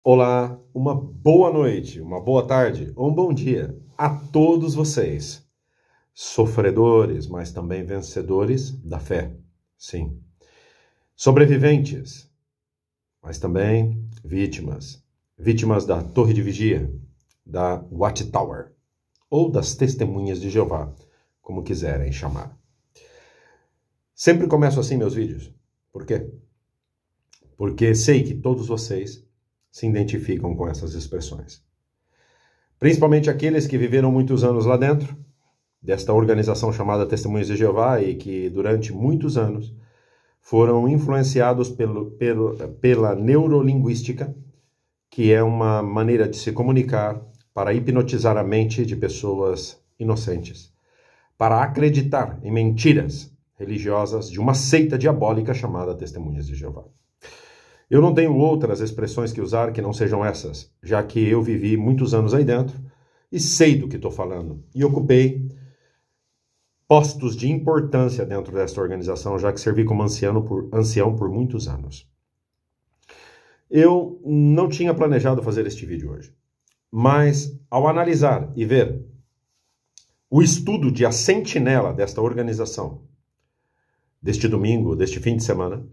Olá, uma boa noite, uma boa tarde ou um bom dia a todos vocês, sofredores, mas também vencedores da fé. Sim, sobreviventes, mas também vítimas da Torre de Vigia, da Watchtower, ou das Testemunhas de Jeová, como quiserem chamar. Sempre começo assim meus vídeos. Por quê? Porque sei que todos vocês se identificam com essas expressões. Principalmente aqueles que viveram muitos anos lá dentro, desta organização chamada Testemunhas de Jeová, e que durante muitos anos foram influenciados pela neurolinguística, que é uma maneira de se comunicar para hipnotizar a mente de pessoas inocentes, para acreditar em mentiras religiosas de uma seita diabólica chamada Testemunhas de Jeová. Eu não tenho outras expressões que usar que não sejam essas, já que eu vivi muitos anos aí dentro e sei do que estou falando. E ocupei postos de importância dentro desta organização, já que servi como ancião por muitos anos. Eu não tinha planejado fazer este vídeo hoje, mas ao analisar e ver o estudo de A Sentinela desta organização, deste domingo, deste fim de semana,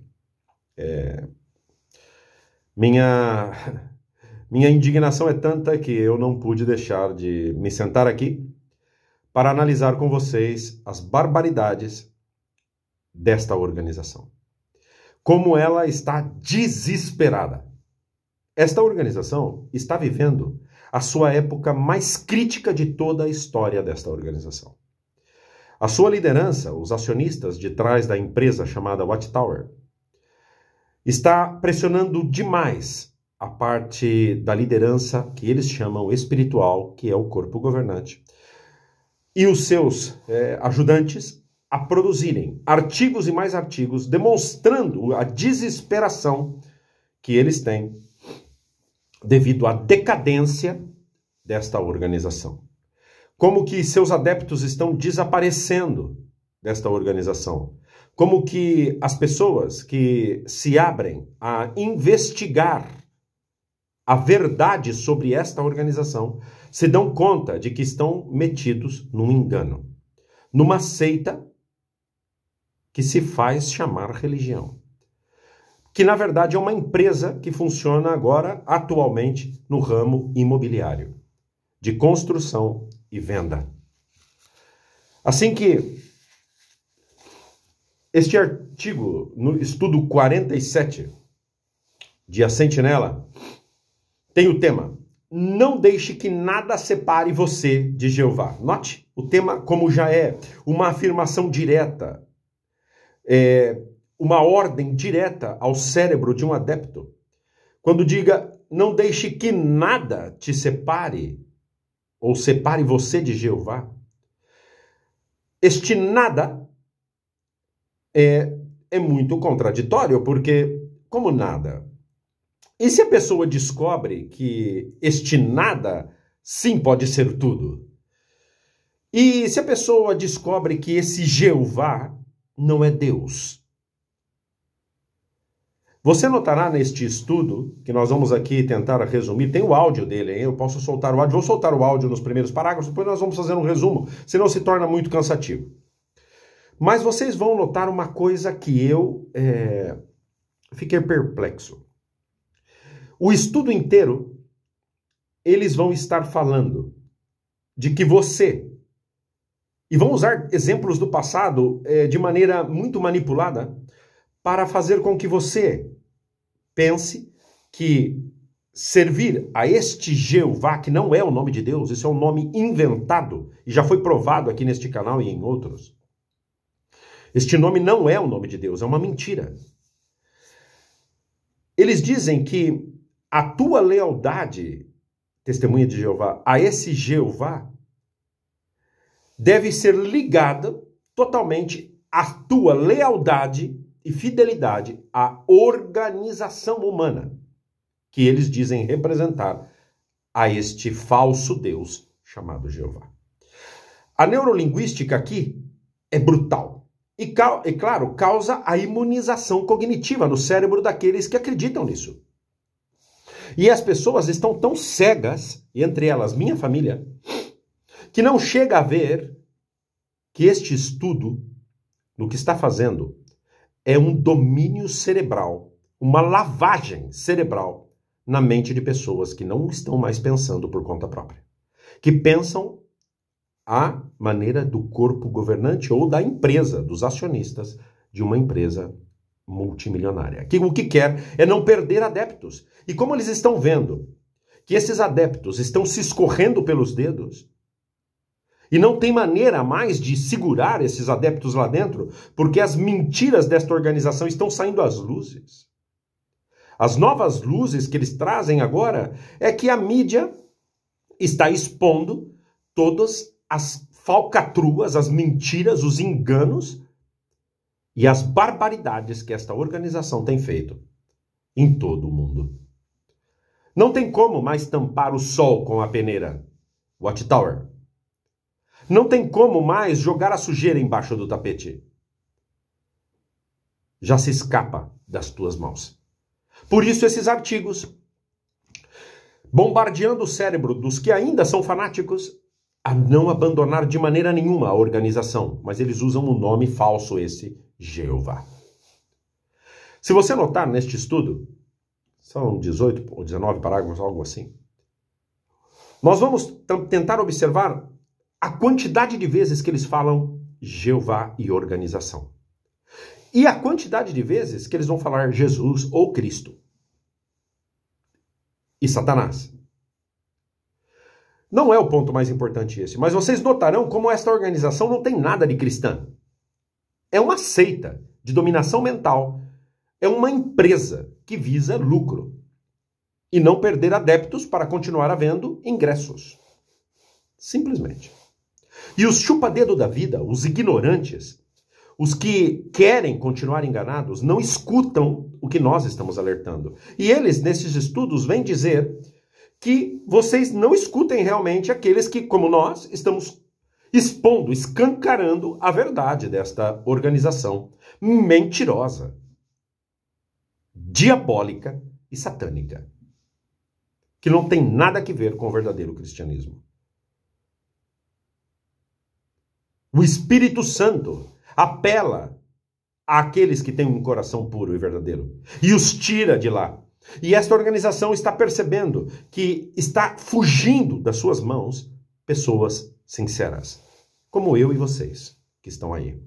Minha indignação é tanta que eu não pude deixar de me sentar aqui para analisar com vocês as barbaridades desta organização. Como ela está desesperada. Esta organização está vivendo a sua época mais crítica de toda a história desta organização. A sua liderança, os acionistas de trás da empresa chamada Watchtower, está pressionando demais a parte da liderança que eles chamam espiritual, que é o corpo governante, e os seus ajudantes a produzirem artigos e mais artigos demonstrando a desesperação que eles têm devido à decadência desta organização. Como que seus adeptos estão desaparecendo desta organização. Como que as pessoas que se abrem a investigar a verdade sobre esta organização se dão conta de que estão metidos num engano, numa seita que se faz chamar religião, que na verdade é uma empresa que funciona agora, atualmente, no ramo imobiliário, de construção e venda. Assim que este artigo, no estudo 47 de A Sentinela, tem o tema: não deixe que nada separe você de Jeová. Note o tema como já é uma afirmação direta, uma ordem direta ao cérebro de um adepto. Quando diga, não deixe que nada te separe, ou separe você de Jeová. Este nada é muito contraditório, porque, como nada? E se a pessoa descobre que este nada, sim, pode ser tudo? E se a pessoa descobre que esse Jeová não é Deus? Você notará neste estudo, que nós vamos aqui tentar resumir, tem o áudio dele, hein? Eu posso soltar o áudio, vou soltar o áudio nos primeiros parágrafos, depois nós vamos fazer um resumo, senão se torna muito cansativo. Mas vocês vão notar uma coisa que eu fiquei perplexo. O estudo inteiro, eles vão estar falando de que você, e vão usar exemplos do passado de maneira muito manipulada, para fazer com que você pense que servir a este Jeová, que não é o nome de Deus, isso é um nome inventado, e já foi provado aqui neste canal e em outros. Este nome não é o nome de Deus, é uma mentira. Eles dizem que a tua lealdade, testemunha de Jeová, a esse Jeová, deve ser ligada totalmente à tua lealdade e fidelidade à organização humana, que eles dizem representar a este falso Deus chamado Jeová. A neurolinguística aqui é brutal. E, claro, causa a imunização cognitiva no cérebro daqueles que acreditam nisso. E as pessoas estão tão cegas, e entre elas minha família, que não chega a ver que este estudo, no que está fazendo, é um domínio cerebral, uma lavagem cerebral na mente de pessoas que não estão mais pensando por conta própria, que pensam à maneira do corpo governante ou da empresa, dos acionistas de uma empresa multimilionária. Que o que quer é não perder adeptos. E como eles estão vendo que esses adeptos estão se escorrendo pelos dedos e não tem maneira mais de segurar esses adeptos lá dentro, porque as mentiras desta organização estão saindo às luzes. As novas luzes que eles trazem agora é que a mídia está expondo todas as falcatruas, as mentiras, os enganos e as barbaridades que esta organização tem feito em todo o mundo. Não tem como mais tampar o sol com a peneira, Watchtower. Não tem como mais jogar a sujeira embaixo do tapete. Já se escapa das tuas mãos. Por isso esses artigos, bombardeando o cérebro dos que ainda são fanáticos a não abandonar de maneira nenhuma a organização, mas eles usam um nome falso esse, Jeová. Se você notar neste estudo, são 18 ou 19 parágrafos, algo assim, nós vamos tentar observar a quantidade de vezes que eles falam Jeová e organização. E a quantidade de vezes que eles vão falar Jesus ou Cristo. E Satanás. Não é o ponto mais importante esse, mas vocês notarão como esta organização não tem nada de cristã. É uma seita de dominação mental. É uma empresa que visa lucro. E não perder adeptos para continuar havendo ingressos. Simplesmente. E os chupa-dedo da vida, os ignorantes, os que querem continuar enganados, não escutam o que nós estamos alertando. E eles, nesses estudos, vêm dizer que vocês não escutem realmente aqueles que, como nós, estamos expondo, escancarando a verdade desta organização mentirosa, diabólica e satânica, que não tem nada a ver com o verdadeiro cristianismo. O Espírito Santo apela àqueles que têm um coração puro e verdadeiro e os tira de lá. E esta organização está percebendo que está fugindo das suas mãos pessoas sinceras, como eu e vocês que estão aí.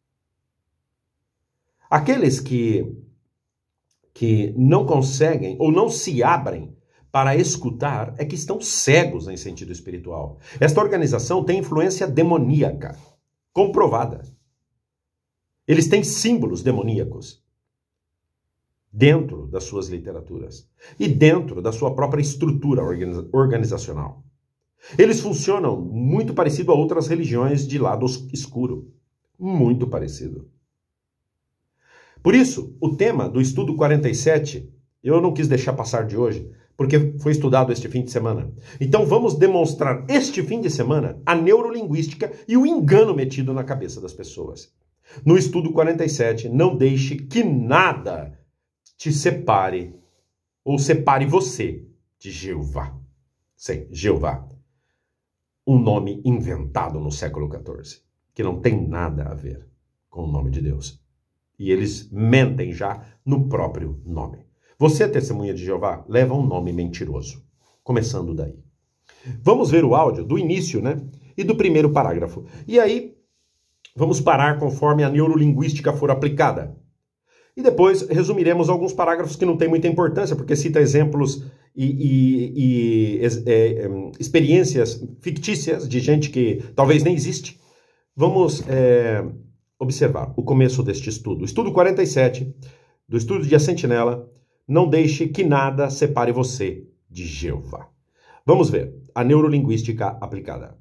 Aqueles que não conseguem ou não se abrem para escutar é que estão cegos em sentido espiritual. Esta organização tem influência demoníaca, comprovada. Eles têm símbolos demoníacos dentro das suas literaturas e dentro da sua própria estrutura organizacional. Eles funcionam muito parecido a outras religiões de lado escuro. Muito parecido. Por isso, o tema do estudo 47, eu não quis deixar passar de hoje, porque foi estudado este fim de semana. Então vamos demonstrar este fim de semana a neurolinguística e o engano metido na cabeça das pessoas. No estudo 47, não deixe que nada te separe ou separe você de Jeová. Sim, Jeová. Um nome inventado no século XIV, que não tem nada a ver com o nome de Deus. E eles mentem já no próprio nome. Você, testemunha de Jeová, leva um nome mentiroso. Começando daí. Vamos ver o áudio do início, né? E do primeiro parágrafo. E aí, vamos parar conforme a neurolinguística for aplicada. E depois resumiremos alguns parágrafos que não têm muita importância, porque cita exemplos e experiências fictícias de gente que talvez nem existe. Vamos observar o começo deste estudo. Estudo 47, do estudo de A Sentinela. Não deixe que nada separe você de Jeová. Vamos ver a neurolinguística aplicada.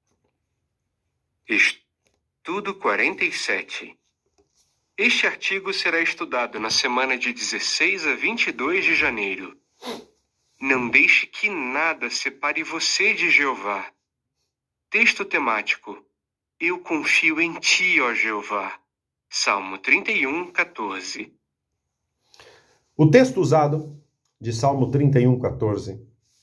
Estudo 47. Este artigo será estudado na semana de 16 a 22 de janeiro. Não deixe que nada separe você de Jeová. Texto temático. Eu confio em ti, ó Jeová. Salmo 31, 14. O texto usado de Salmo 31, 14,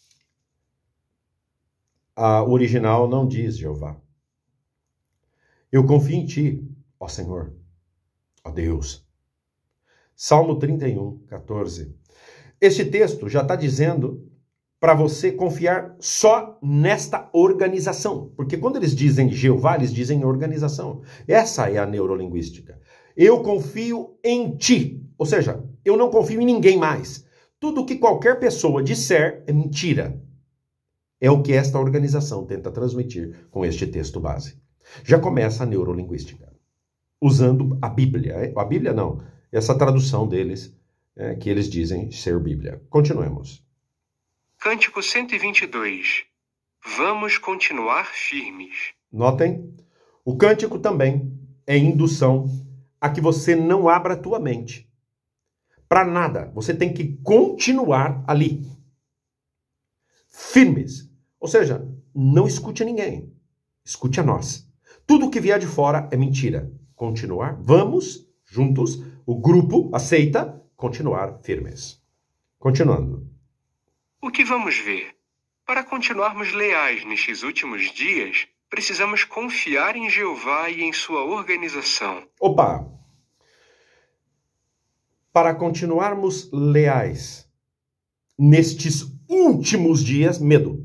a original não diz Jeová. Eu confio em ti, ó Senhor, ó Deus. Salmo 31, 14. Este texto já está dizendo para você confiar só nesta organização. Porque quando eles dizem Jeová, eles dizem organização. Essa é a neurolinguística. Eu confio em ti. Ou seja, eu não confio em ninguém mais. Tudo que qualquer pessoa disser é mentira. É o que esta organização tenta transmitir com este texto base. Já começa a neurolinguística, usando a Bíblia. A Bíblia não, essa tradução deles, que eles dizem ser Bíblia. Continuemos. Cântico 122. Vamos continuar firmes. Notem, o cântico também é indução a que você não abra a tua mente. Para nada, você tem que continuar ali. Firmes. Ou seja, não escute a ninguém, escute a nós. Tudo que vier de fora é mentira. Continuar, vamos, juntos, o grupo aceita continuar firmes. Continuando. O que vamos ver? Para continuarmos leais nestes últimos dias, precisamos confiar em Jeová e em sua organização. Opa! Para continuarmos leais nestes últimos dias, medo.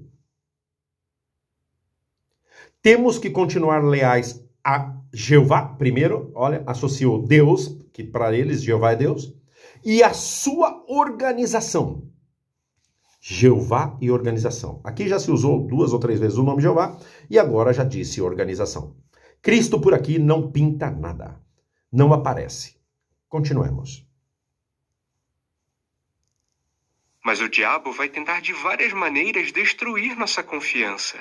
Temos que continuar leais a Jeová, primeiro, olha, associou Deus, que para eles Jeová é Deus, e a sua organização. Jeová e organização. Aqui já se usou 2 ou 3 vezes o nome Jeová, e agora já disse organização. Cristo por aqui não pinta nada, não aparece. Continuemos. Mas o diabo vai tentar de várias maneiras destruir nossa confiança.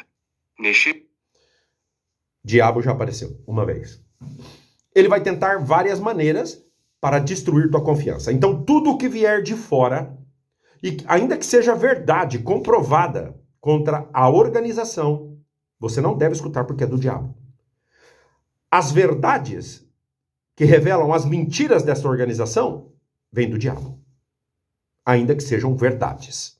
Diabo já apareceu uma vez. Ele vai tentar várias maneiras para destruir tua confiança. Então, tudo o que vier de fora, e ainda que seja verdade comprovada contra a organização, você não deve escutar porque é do diabo. As verdades que revelam as mentiras dessa organização vêm do diabo. Ainda que sejam verdades.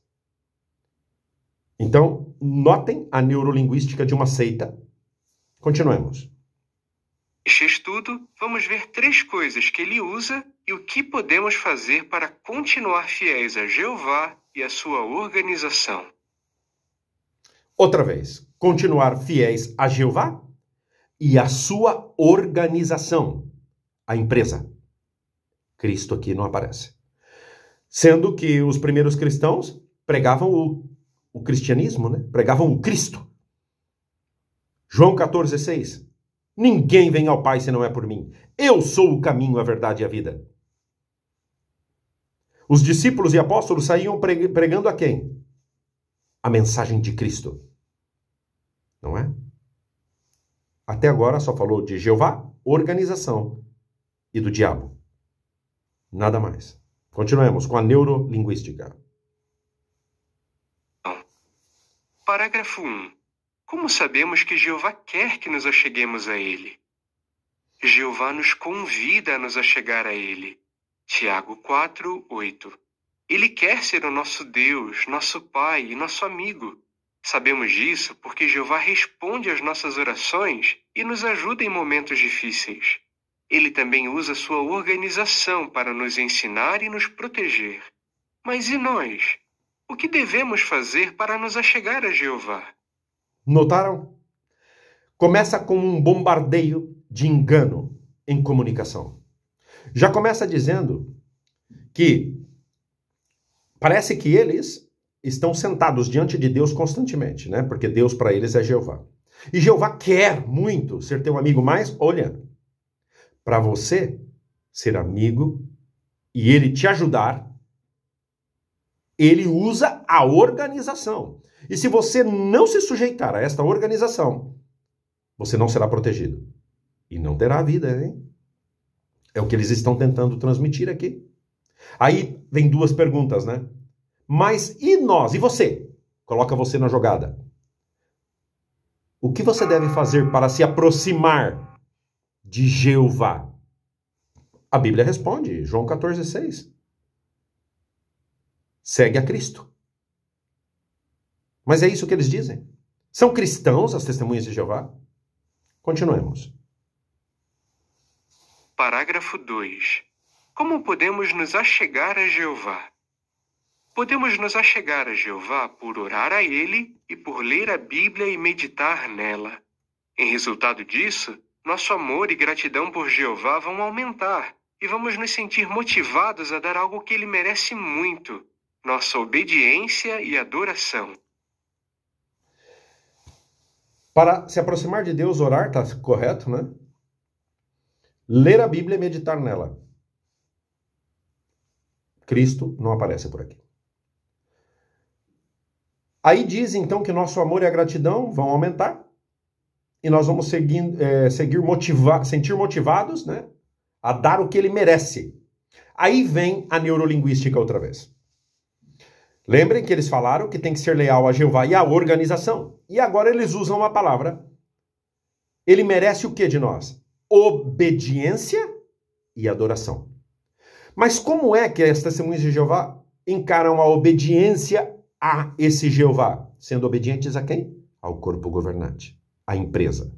Então, notem a neurolinguística de uma seita. Continuemos. Neste estudo, vamos ver 3 coisas que ele usa e o que podemos fazer para continuar fiéis a Jeová e a sua organização. Outra vez, continuar fiéis a Jeová e a sua organização, a empresa. Cristo aqui não aparece. Sendo que os primeiros cristãos pregavam o cristianismo, né? Pregavam o Cristo. João 14,6. Ninguém vem ao Pai se não é por mim. Eu sou o caminho, a verdade e a vida. Os discípulos e apóstolos saíam pregando a quem? A mensagem de Cristo. Não é? Até agora só falou de Jeová, organização e do diabo. Nada mais. Continuemos com a neurolinguística. Parágrafo 1. Como sabemos que Jeová quer que nos acheguemos a Ele? Jeová nos convida a nos achegar a Ele. Tiago 4, 8. Ele quer ser o nosso Deus, nosso Pai e nosso amigo. Sabemos disso porque Jeová responde às nossas orações e nos ajuda em momentos difíceis. Ele também usa sua organização para nos ensinar e nos proteger. Mas e nós? O que devemos fazer para nos achegar a Jeová? Notaram? Começa com um bombardeio de engano em comunicação. Já começa dizendo que parece que eles estão sentados diante de Deus constantemente, né? Porque Deus para eles é Jeová. E Jeová quer muito ser teu amigo, mas olha, para você ser amigo e ele te ajudar, ele usa a organização. E se você não se sujeitar a esta organização, você não será protegido. E não terá vida, hein? É o que eles estão tentando transmitir aqui. Aí vem 2 perguntas, né? Mas e nós? E você? Coloca você na jogada. O que você deve fazer para se aproximar de Jeová? A Bíblia responde, João 14,6. segue a Cristo. Mas é isso que eles dizem. São cristãos as testemunhas de Jeová? Continuemos. Parágrafo 2. Como podemos nos achegar a Jeová? Podemos nos achegar a Jeová por orar a Ele e por ler a Bíblia e meditar nela. Em resultado disso, nosso amor e gratidão por Jeová vão aumentar e vamos nos sentir motivados a dar algo que Ele merece muito: nossa obediência e adoração. Para se aproximar de Deus, orar, está correto, né? Ler a Bíblia e meditar nela. Cristo não aparece por aqui. Aí diz então que nosso amor e a gratidão vão aumentar e nós vamos sentir motivados, né, a dar o que ele merece. Aí vem a neurolinguística outra vez. Lembrem que eles falaram que tem que ser leal a Jeová e à organização. E agora eles usam a palavra. Ele merece o que de nós? Obediência e adoração. Mas como é que as testemunhas de Jeová encaram a obediência a esse Jeová? Sendo obedientes a quem? Ao corpo governante, à empresa.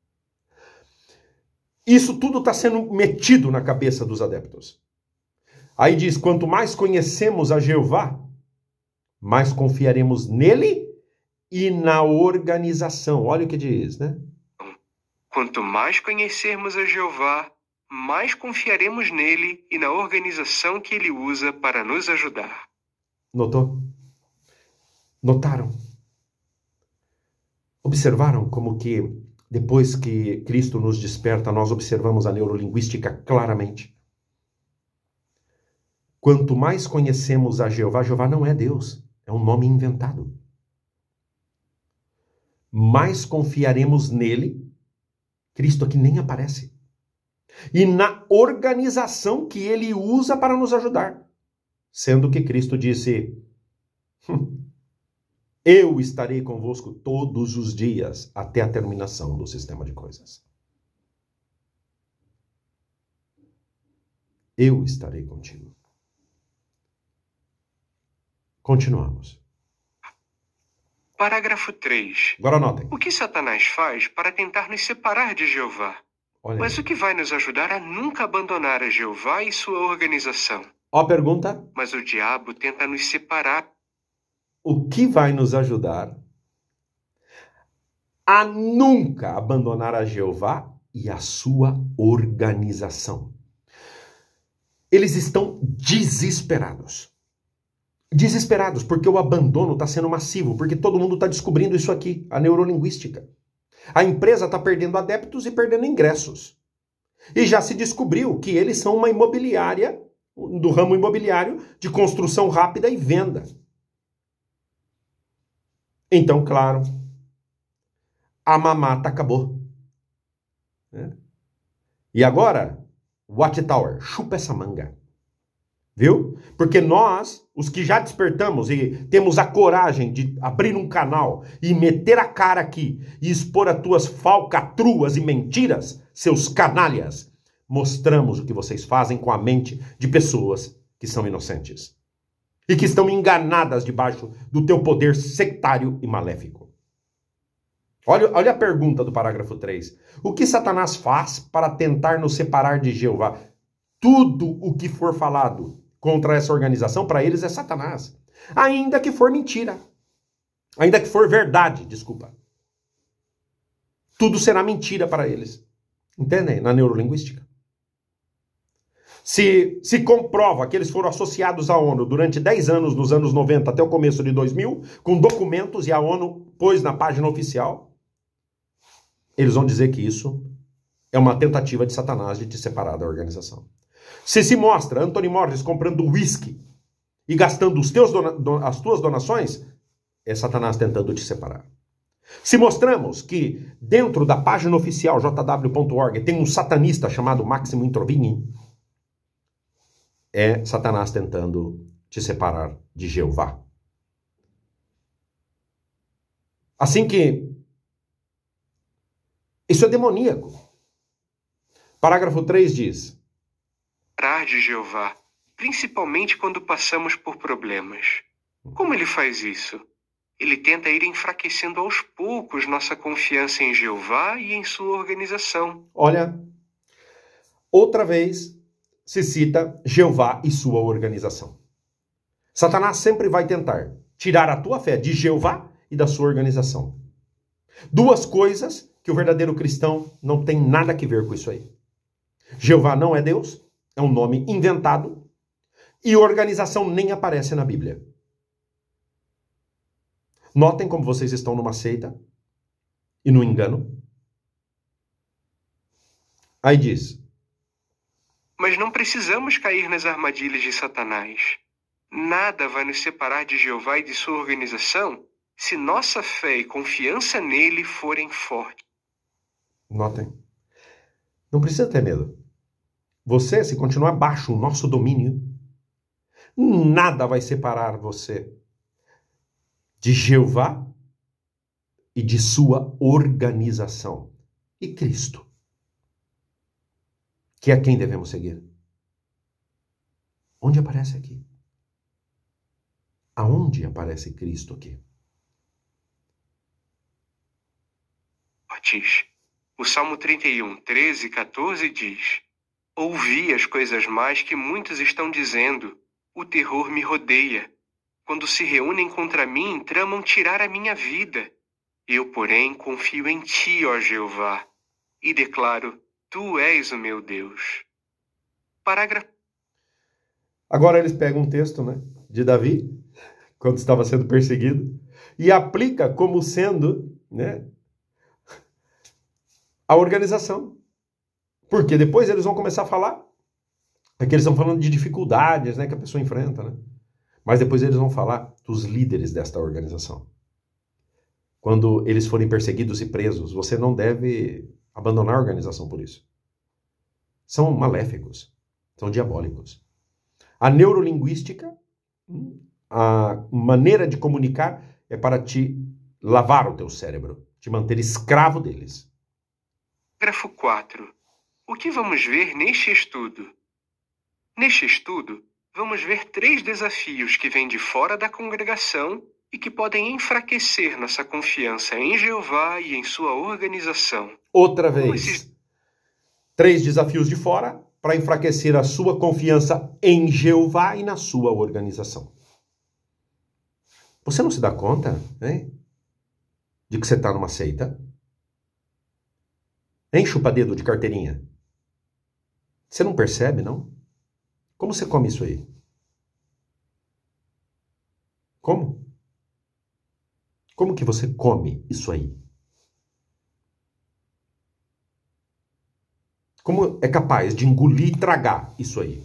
Isso tudo está sendo metido na cabeça dos adeptos. Aí diz, quanto mais conhecemos a Jeová, mais confiaremos nele e na organização. Olha o que diz, né? Quanto mais conhecermos a Jeová, mais confiaremos nele e na organização que ele usa para nos ajudar. Notou? Notaram? Observaram como que depois que Cristo nos desperta, nós observamos a neurolinguística claramente? Quanto mais conhecemos a Jeová, Jeová não é Deus, é um nome inventado. Mais confiaremos nele, Cristo aqui nem aparece, e na organização que ele usa para nos ajudar. Sendo que Cristo disse, eu estarei convosco todos os dias até a terminação do sistema de coisas. Eu estarei contigo. Continuamos. Parágrafo 3. Agora anotem. O que Satanás faz para tentar nos separar de Jeová? Olha Mas aí. o que vai nos ajudar a nunca abandonar a Jeová e sua organização? Ó a pergunta. Mas o diabo tenta nos separar. O que vai nos ajudar a nunca abandonar a Jeová e a sua organização? Eles estão desesperados. Desesperados, porque o abandono está sendo massivo, porque todo mundo está descobrindo isso aqui, a neurolinguística. A empresa está perdendo adeptos e perdendo ingressos. E já se descobriu que eles são uma imobiliária, do ramo imobiliário, de construção rápida e venda. Então, claro, a mamata acabou. E agora, Watchtower, chupa essa manga. Viu? Porque nós, os que já despertamos e temos a coragem de abrir um canal e meter a cara aqui e expor as tuas falcatruas e mentiras, seus canalhas, mostramos o que vocês fazem com a mente de pessoas que são inocentes e que estão enganadas debaixo do teu poder sectário e maléfico. Olha a pergunta do parágrafo 3. O que Satanás faz para tentar nos separar de Jeová? Tudo o que for falado contra essa organização, para eles é Satanás. Ainda que for mentira. Ainda que for verdade, desculpa. Tudo será mentira para eles. Entendem? Na neurolinguística. Se comprova que eles foram associados à ONU durante 10 anos, nos anos 90 até o começo de 2000, com documentos, e a ONU pôs na página oficial, eles vão dizer que isso é uma tentativa de Satanás de te separar da organização. Se mostra Anthony Morris comprando uísque e gastando as tuas donações, é Satanás tentando te separar. Se mostramos que dentro da página oficial jw.org tem um satanista chamado Máximo Introvini, é Satanás tentando te separar de Jeová. Assim que isso é demoníaco. Parágrafo 3 diz: de Jeová, principalmente quando passamos por problemas. Como ele faz isso? Ele tenta ir enfraquecendo aos poucos nossa confiança em Jeová e em sua organização. Olha, outra vez se cita Jeová e sua organização. Satanás sempre vai tentar tirar a tua fé de Jeová e da sua organização. Duas coisas que o verdadeiro cristão não tem nada a ver com isso aí. Jeová não é Deus, é um nome inventado, e organização nem aparece na Bíblia. Notem como vocês estão numa seita e no engano. Aí diz: mas não precisamos cair nas armadilhas de Satanás. Nada vai nos separar de Jeová e de sua organização se nossa fé e confiança nele forem fortes. Notem. Não precisa ter medo. Você, se continuar baixo o nosso domínio, nada vai separar você de Jeová e de sua organização. E Cristo, que é quem devemos seguir. Onde aparece aqui? Aonde aparece Cristo aqui? Ortiz, o Salmo 31, 13 e 14 diz: ouvi as coisas más que muitos estão dizendo, o terror me rodeia. Quando se reúnem contra mim, tramam tirar a minha vida. Eu, porém, confio em ti, ó Jeová, e declaro: tu és o meu Deus. Parágrafo. Agora eles pegam um texto, de Davi, quando estava sendo perseguido, e aplica como sendo, a organização. Porque depois eles vão começar a falar, que eles estão falando de dificuldades, que a pessoa enfrenta, Mas depois eles vão falar dos líderes desta organização. Quando eles forem perseguidos e presos, você não deve abandonar a organização por isso. São maléficos, são diabólicos. A neurolinguística, a maneira de comunicar é para te lavar o teu cérebro, te manter escravo deles. Parágrafo 4. O que vamos ver neste estudo? Neste estudo, vamos ver 3 desafios que vêm de fora da congregação e que podem enfraquecer nossa confiança em Jeová e em sua organização. Outra vez, 3 desafios de fora para enfraquecer a sua confiança em Jeová e na sua organização. Você não se dá conta, de que você está numa seita? Chupa-dedo de carteirinha. Você não percebe, não? Como você come isso aí? Como? Como que você come isso aí? Como é capaz de engolir e tragar isso aí?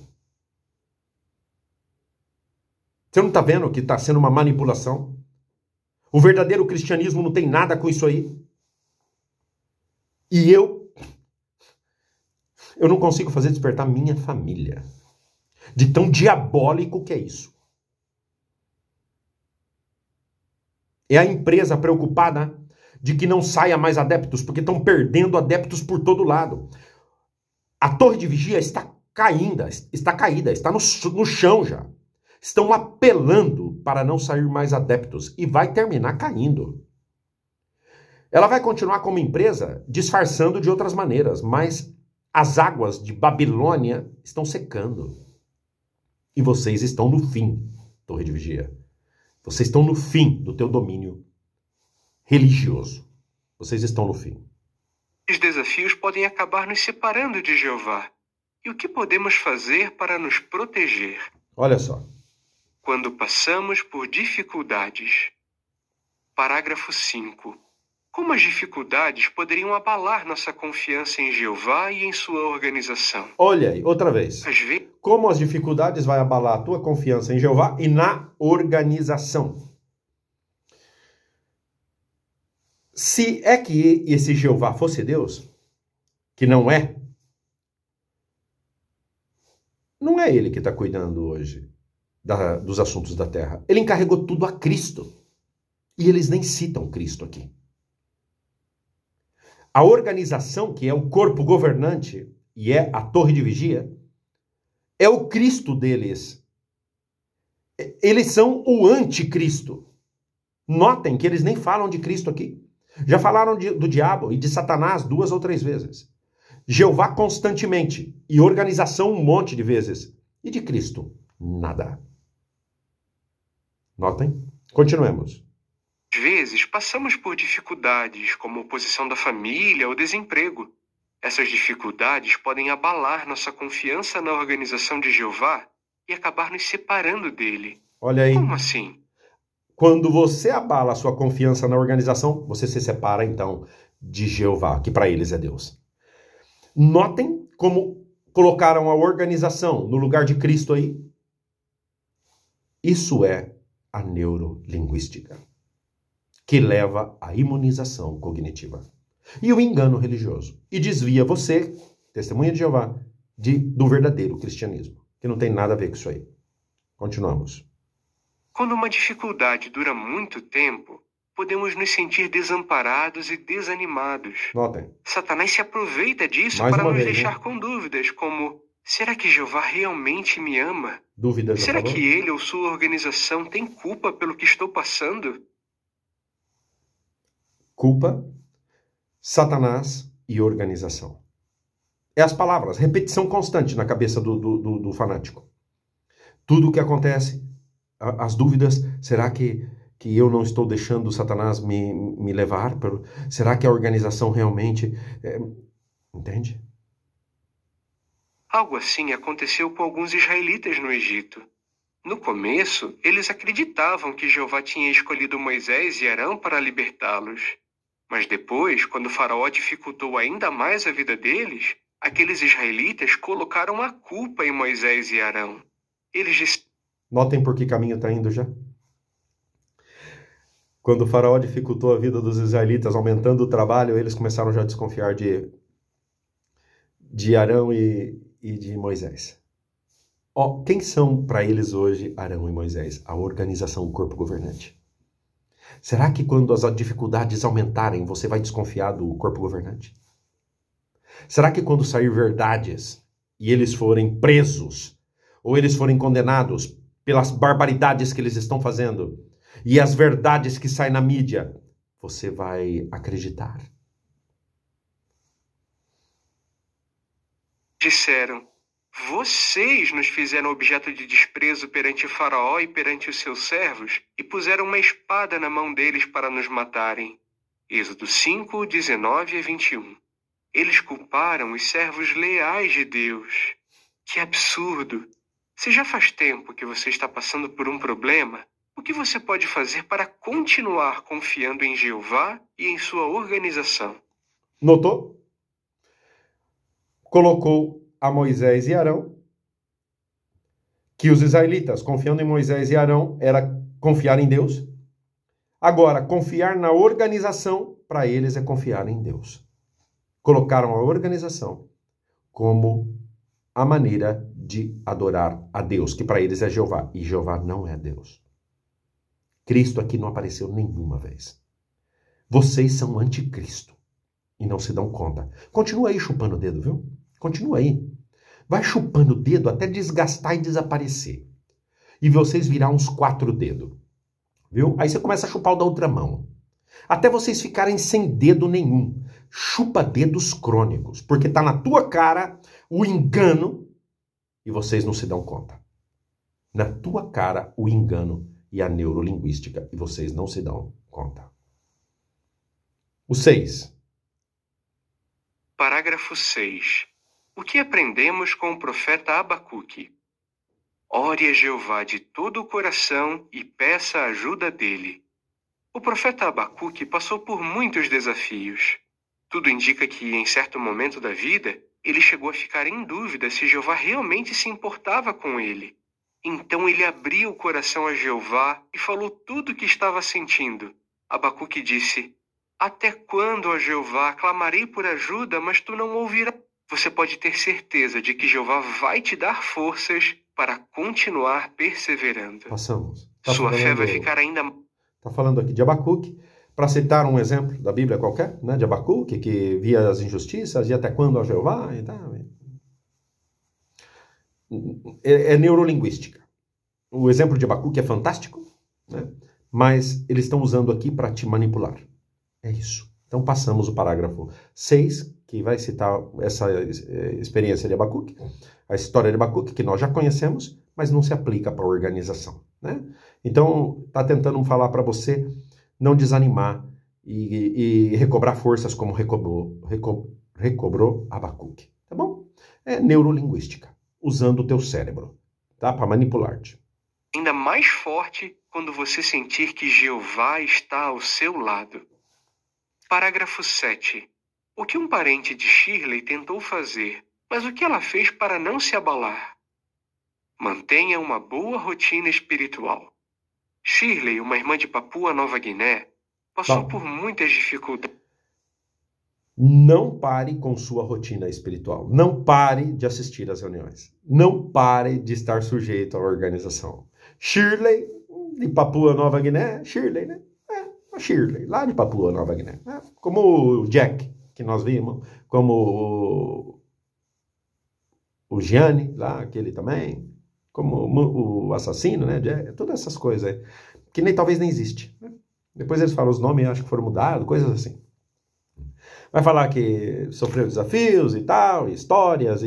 Você não está vendo que está sendo uma manipulação? O verdadeiro cristianismo não tem nada com isso aí. E eu não consigo fazer despertar minha família. De tão diabólico que é isso. É a empresa preocupada de que não saia mais adeptos, porque estão perdendo adeptos por todo lado. A torre de vigia está caída, está no chão já. Estão apelando para não sair mais adeptos e vai terminar caindo. Ela vai continuar como empresa, disfarçando de outras maneiras, mas as águas de Babilônia estão secando. E vocês estão no fim, torre de vigia. Vocês estão no fim do teu domínio religioso. Vocês estão no fim. Os desafios podem acabar nos separando de Jeová. E o que podemos fazer para nos proteger? Olha só. Quando passamos por dificuldades. Parágrafo 5. Como as dificuldades poderiam abalar nossa confiança em Jeová e em sua organização? Olha aí, outra vez. Como as dificuldades vão abalar a tua confiança em Jeová e na organização? Se é que esse Jeová fosse Deus, que não é ele que está cuidando hoje dos assuntos da terra. Ele encarregou tudo a Cristo. E eles nem citam Cristo aqui. A organização, que é o corpo governante e é a torre de vigia, é o Cristo deles. Eles são o anticristo. Notem que eles nem falam de Cristo aqui. Já falaram do diabo e de Satanás 2 ou 3 vezes. Jeová constantemente. E organização um monte de vezes. E de Cristo, nada. Notem? Continuemos. Às vezes, passamos por dificuldades, como oposição da família ou desemprego. Essas dificuldades podem abalar nossa confiança na organização de Jeová e acabar nos separando dele. Olha aí. Como assim? Quando você abala a sua confiança na organização, você se separa, então, de Jeová, que para eles é Deus. Notem como colocaram a organização no lugar de Cristo aí. Isso é a neurolinguística, que leva à imunização cognitiva e o engano religioso. E desvia você, testemunha de Jeová, do verdadeiro cristianismo, que não tem nada a ver com isso aí. Continuamos. Quando uma dificuldade dura muito tempo, podemos nos sentir desamparados e desanimados. Notem. Satanás se aproveita disso Mais para uma nos vez, deixar hein? com dúvidas, como: será que Jeová realmente me ama? Dúvidas, Será por favor? que ele ou sua organização tem culpa pelo que estou passando? Culpa, Satanás e organização. É as palavras, repetição constante na cabeça do fanático. Tudo o que acontece, as dúvidas, será que eu não estou deixando Satanás me levar? Será que a organização realmente... Entende? Algo assim aconteceu com alguns israelitas no Egito. No começo, eles acreditavam que Jeová tinha escolhido Moisés e Arão para libertá-los. Mas depois, quando o faraó dificultou ainda mais a vida deles, aqueles israelitas colocaram a culpa em Moisés e Arão. Eles disseram: Notem por que caminho está indo já. Quando o faraó dificultou a vida dos israelitas, aumentando o trabalho, eles começaram já a desconfiar de Arão e de Moisés. Quem são para eles hoje Arão e Moisés? A organização, o corpo governante. Será que quando as dificuldades aumentarem, você vai desconfiar do corpo governante? Será que quando sair verdades e eles forem presos, ou eles forem condenados pelas barbaridades que eles estão fazendo, e as verdades que saem na mídia, você vai acreditar? Vocês nos fizeram objeto de desprezo perante o faraó e perante os seus servos, e puseram uma espada na mão deles para nos matarem. Êxodo 5, 19 a 21. Eles culparam os servos leais de Deus. Que absurdo! Se já faz tempo que você está passando por um problema, o que você pode fazer para continuar confiando em Jeová e em sua organização? Notou? Colocou a Moisés e Arão, que os israelitas, confiando em Moisés e Arão, era confiar em Deus. Agora, confiar na organização, para eles, é confiar em Deus. Colocaram a organização como a maneira de adorar a Deus, que para eles é Jeová, e Jeová não é Deus. Cristo aqui não apareceu nenhuma vez. Vocês são anticristo e não se dão conta. Continua aí chupando o dedo, viu? Continua aí. Vai chupando o dedo até desgastar e desaparecer. E vocês virar uns 4 dedos. Viu? Aí você começa a chupar o da outra mão. Até vocês ficarem sem dedo nenhum. Chupa dedos crônicos. Porque tá na tua cara o engano e vocês não se dão conta. Na tua cara o engano e a neurolinguística e vocês não se dão conta. O 6. Parágrafo 6. O que aprendemos com o profeta Abacuque? Ore a Jeová de todo o coração e peça a ajuda dele. O profeta Abacuque passou por muitos desafios. Tudo indica que, em certo momento da vida, ele chegou a ficar em dúvida se Jeová realmente se importava com ele. Então ele abriu o coração a Jeová e falou tudo o que estava sentindo. Abacuque disse: Até quando, ó Jeová, clamarei por ajuda, mas tu não ouvirás? Você pode ter certeza de que Jeová vai te dar forças para continuar perseverando. Passamos. Sua fé vai ficar ainda... Está falando aqui de Abacuque, para citar um exemplo da Bíblia qualquer, né, de Abacuque, que via as injustiças, e até quando, ó Jeová, e tal. é neurolinguística. O exemplo de Abacuque é fantástico, né? Mas eles estão usando aqui para te manipular. É isso. Então passamos o parágrafo 6, que vai citar essa experiência de Abacuque, a história de Abacuque, que nós já conhecemos, mas não se aplica para a organização, né? Então, está tentando falar para você não desanimar e recobrar forças como recobrou Abacuque, tá bom? É neurolinguística, usando o teu cérebro, tá? Para manipular-te. Ainda mais forte quando você sentir que Jeová está ao seu lado. Parágrafo 7. O que um parente de Shirley tentou fazer, mas o que ela fez para não se abalar? Mantenha uma boa rotina espiritual. Shirley, uma irmã de Papua Nova Guiné, passou por muitas dificuldades. Não pare com sua rotina espiritual. Não pare de assistir às reuniões. Não pare de estar sujeito à organização. Shirley, de Papua Nova Guiné, Shirley, né? A Shirley, lá de Papua Nova Guiné. Como o Jack, que nós vimos, como o Gianni, lá, aquele também, como o assassino, né? Todas essas coisas aí, que talvez nem existe. Né? Depois eles falam os nomes, acho que foram mudados, coisas assim. Vai falar que sofreu desafios e tal, histórias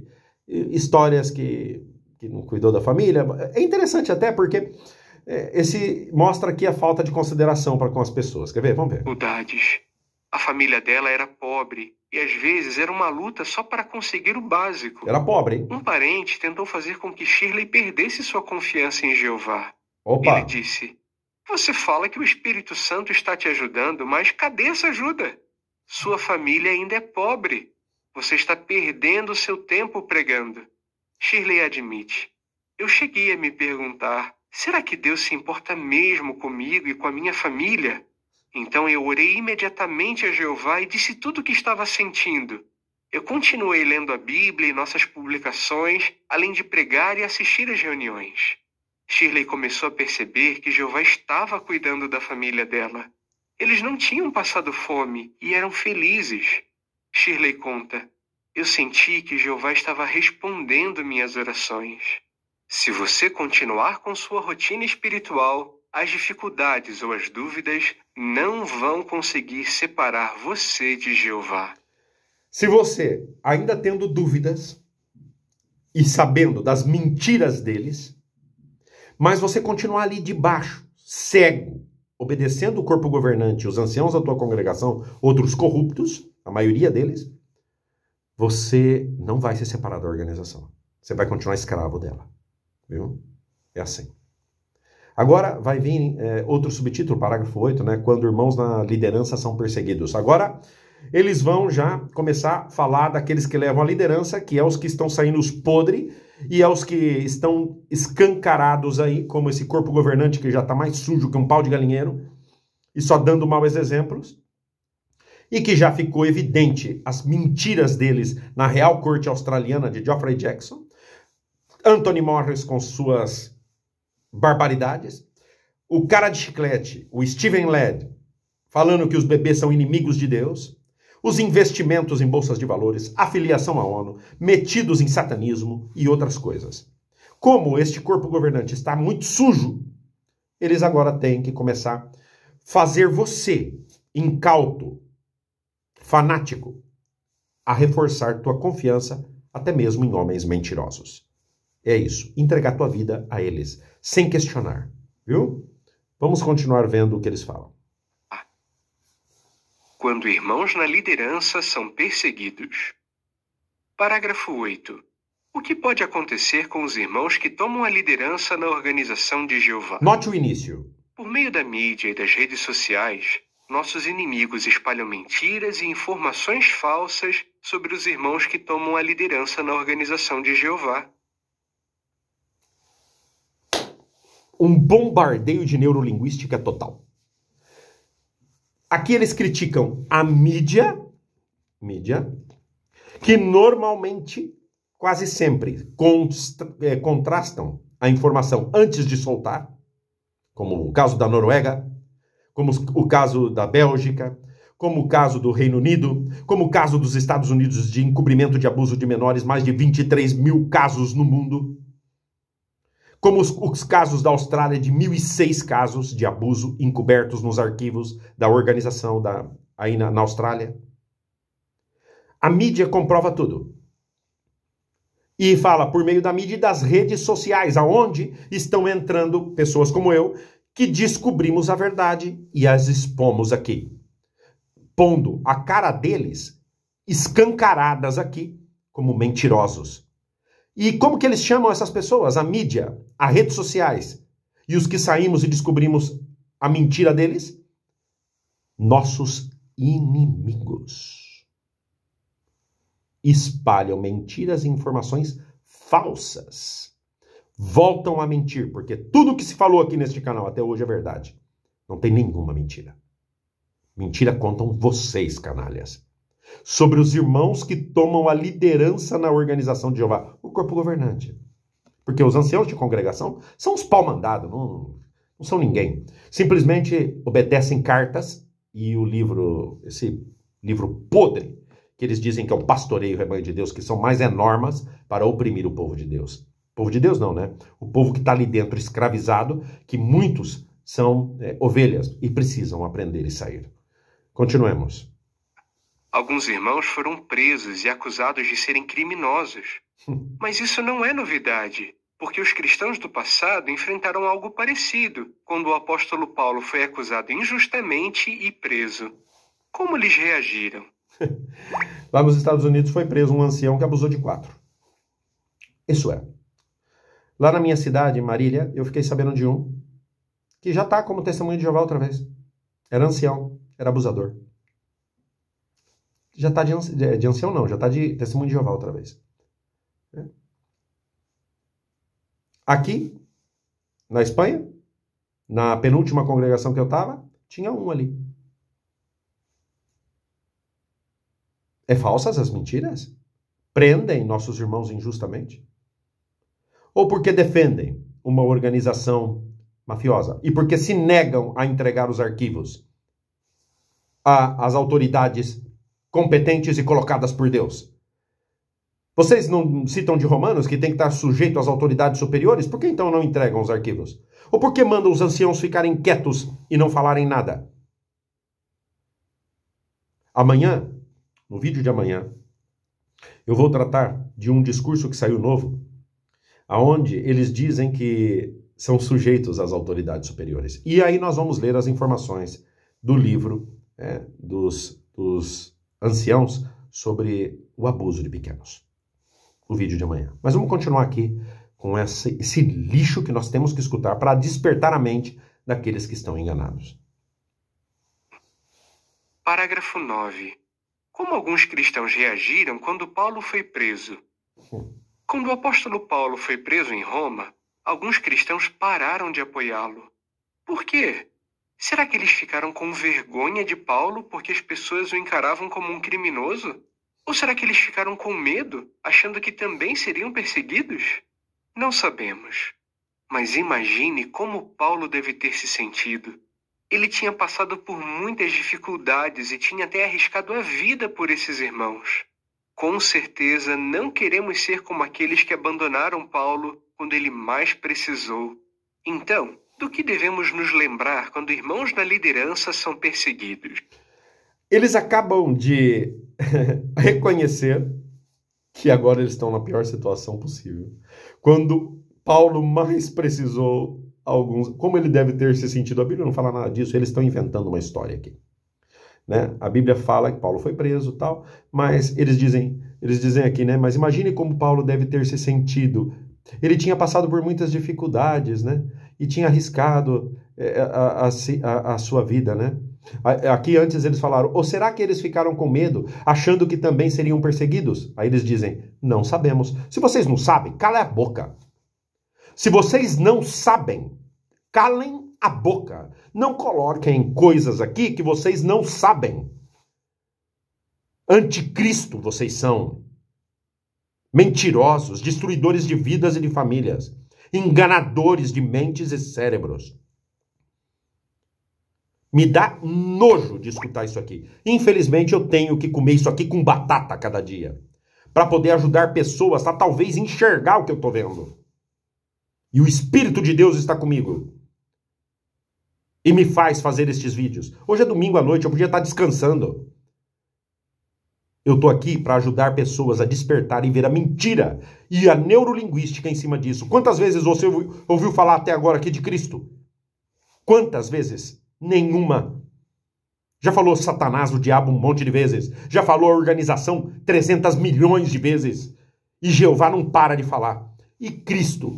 que não cuidou da família. É interessante até porque esse mostra aqui a falta de consideração para com as pessoas. Quer ver? Vamos ver. Dificuldades. A família dela era pobre e às vezes era uma luta só para conseguir o básico. Era pobre, hein? Um parente tentou fazer com que Shirley perdesse sua confiança em Jeová. Opa! Ele disse: "Você fala que o Espírito Santo está te ajudando, mas cadê essa ajuda? Sua família ainda é pobre. Você está perdendo o seu tempo pregando." Shirley admite: "Eu cheguei a me perguntar, será que Deus se importa mesmo comigo e com a minha família? Então eu orei imediatamente a Jeová e disse tudo o que estava sentindo. Eu continuei lendo a Bíblia e nossas publicações, além de pregar e assistir às reuniões." Shirley começou a perceber que Jeová estava cuidando da família dela. Eles não tinham passado fome e eram felizes. Shirley conta: "Eu senti que Jeová estava respondendo minhas orações." Se você continuar com sua rotina espiritual, as dificuldades ou as dúvidas não vão conseguir separar você de Jeová. Se você, ainda tendo dúvidas e sabendo das mentiras deles, mas você continuar ali debaixo, cego, obedecendo o corpo governante, os anciãos da tua congregação, outros corruptos, a maioria deles, você não vai se separar da organização. Você vai continuar escravo dela. Viu? É assim. Agora vai vir outro subtítulo, parágrafo 8, né? Quando irmãos na liderança são perseguidos. Agora eles vão já começar a falar daqueles que levam a liderança, que é os que estão saindo os podres e é os que estão escancarados aí, como esse corpo governante que já está mais sujo que um pau de galinheiro e só dando maus exemplos. E que já ficou evidente as mentiras deles na Real Corte Australiana de Geoffrey Jackson, Anthony Morris com suas barbaridades, o cara de chiclete, o Stephen Ladd, falando que os bebês são inimigos de Deus, os investimentos em bolsas de valores, a filiação à ONU, metidos em satanismo e outras coisas. Como este corpo governante está muito sujo, eles agora têm que começar a fazer você, incauto, fanático, a reforçar tua confiança até mesmo em homens mentirosos. É isso, entregar tua vida a eles, sem questionar, viu? Vamos continuar vendo o que eles falam. Quando irmãos na liderança são perseguidos. Parágrafo 8. O que pode acontecer com os irmãos que tomam a liderança na organização de Jeová? Note o início. Por meio da mídia e das redes sociais, nossos inimigos espalham mentiras e informações falsas sobre os irmãos que tomam a liderança na organização de Jeová. Um bombardeio de neurolinguística total. Aqui eles criticam a mídia, que normalmente, quase sempre, contrastam a informação antes de soltar, como o caso da Noruega, como o caso da Bélgica, como o caso do Reino Unido, como o caso dos Estados Unidos de encobrimento de abuso de menores, mais de 23 mil casos no mundo, como os casos da Austrália, de 1.006 casos de abuso encobertos nos arquivos da organização aí na Austrália. A mídia comprova tudo. E fala por meio da mídia e das redes sociais, aonde estão entrando pessoas como eu, que descobrimos a verdade e as expomos aqui, pondo a cara deles escancaradas aqui como mentirosos. E como que eles chamam essas pessoas? A mídia, as redes sociais. E os que saímos e descobrimos a mentira deles? Nossos inimigos. Espalham mentiras e informações falsas. Voltam a mentir, porque tudo que se falou aqui neste canal até hoje é verdade. Não tem nenhuma mentira. Mentira contam vocês, canalhas. Sobre os irmãos que tomam a liderança na organização de Jeová, o corpo governante. Porque os anciãos de congregação são os pau-mandados, não são ninguém. Simplesmente obedecem cartas e o livro, esse livro podre, que eles dizem que é o pastoreio, o rebanho de Deus, que são mais normas para oprimir o povo de Deus. O povo de Deus não, né? O povo que está ali dentro escravizado, que muitos são ovelhas e precisam aprender e sair. Continuemos. Alguns irmãos foram presos e acusados de serem criminosos. Mas isso não é novidade, porque os cristãos do passado enfrentaram algo parecido quando o apóstolo Paulo foi acusado injustamente e preso. Como eles reagiram? Lá nos Estados Unidos foi preso um ancião que abusou de 4. Isso é. Lá na minha cidade, em Marília, eu fiquei sabendo de um que já está como testemunho de Jeová outra vez. Era ancião, era abusador. Já está de ancião não, já está de testemunho de Jeová outra vez. Aqui, na Espanha, na penúltima congregação que eu estava, tinha um ali. É falsas as mentiras? Prendem nossos irmãos injustamente? Ou porque defendem uma organização mafiosa? E porque se negam a entregar os arquivos às autoridades competentes e colocadas por Deus? Vocês não citam de Romanos que tem que estar sujeito às autoridades superiores? Por que então não entregam os arquivos? Ou por que mandam os anciãos ficarem quietos e não falarem nada? Amanhã, no vídeo de amanhã, eu vou tratar de um discurso que saiu novo, aonde eles dizem que são sujeitos às autoridades superiores. E aí nós vamos ler as informações do livro dos anciãos sobre o abuso de pequenos. O vídeo de amanhã. Mas vamos continuar aqui com esse lixo que nós temos que escutar para despertar a mente daqueles que estão enganados. Parágrafo 9. Como alguns cristãos reagiram quando Paulo foi preso? Quando o apóstolo Paulo foi preso em Roma, alguns cristãos pararam de apoiá-lo. Por quê? Será que eles ficaram com vergonha de Paulo porque as pessoas o encaravam como um criminoso? Ou será que eles ficaram com medo, achando que também seriam perseguidos? Não sabemos. Mas imagine como Paulo deve ter se sentido. Ele tinha passado por muitas dificuldades e tinha até arriscado a vida por esses irmãos. Com certeza não queremos ser como aqueles que abandonaram Paulo quando ele mais precisou. Então, do que devemos nos lembrar quando irmãos da liderança são perseguidos? Eles acabam de reconhecer que agora eles estão na pior situação possível. Quando Paulo mais precisou, como ele deve ter se sentido? A Bíblia não fala nada disso, eles estão inventando uma história aqui. Né? A Bíblia fala que Paulo foi preso e tal, mas eles dizem aqui, né? Mas imagine como Paulo deve ter se sentido. Ele tinha passado por muitas dificuldades, né? E tinha arriscado a sua vida, né? Aqui antes eles falaram, ou será que eles ficaram com medo, achando que também seriam perseguidos? Aí eles dizem, não sabemos. Se vocês não sabem, calem a boca. Se vocês não sabem, calem a boca. Não coloquem coisas aqui que vocês não sabem. Anticristo vocês são. Mentirosos, destruidores de vidas e de famílias. Enganadores de mentes e cérebros. Me dá nojo de escutar isso aqui. Infelizmente, eu tenho que comer isso aqui com batata cada dia, para poder ajudar pessoas a talvez enxergar o que eu estou vendo. E o Espírito de Deus está comigo. E me faz fazer estes vídeos. Hoje é domingo à noite, eu podia estar descansando. Eu estou aqui para ajudar pessoas a despertar e ver a mentira e a neurolinguística em cima disso. Quantas vezes você ouviu falar até agora aqui de Cristo? Quantas vezes? Nenhuma. Já falou Satanás, o diabo, um monte de vezes. Já falou a organização 300 milhões de vezes. E Jeová não para de falar. E Cristo?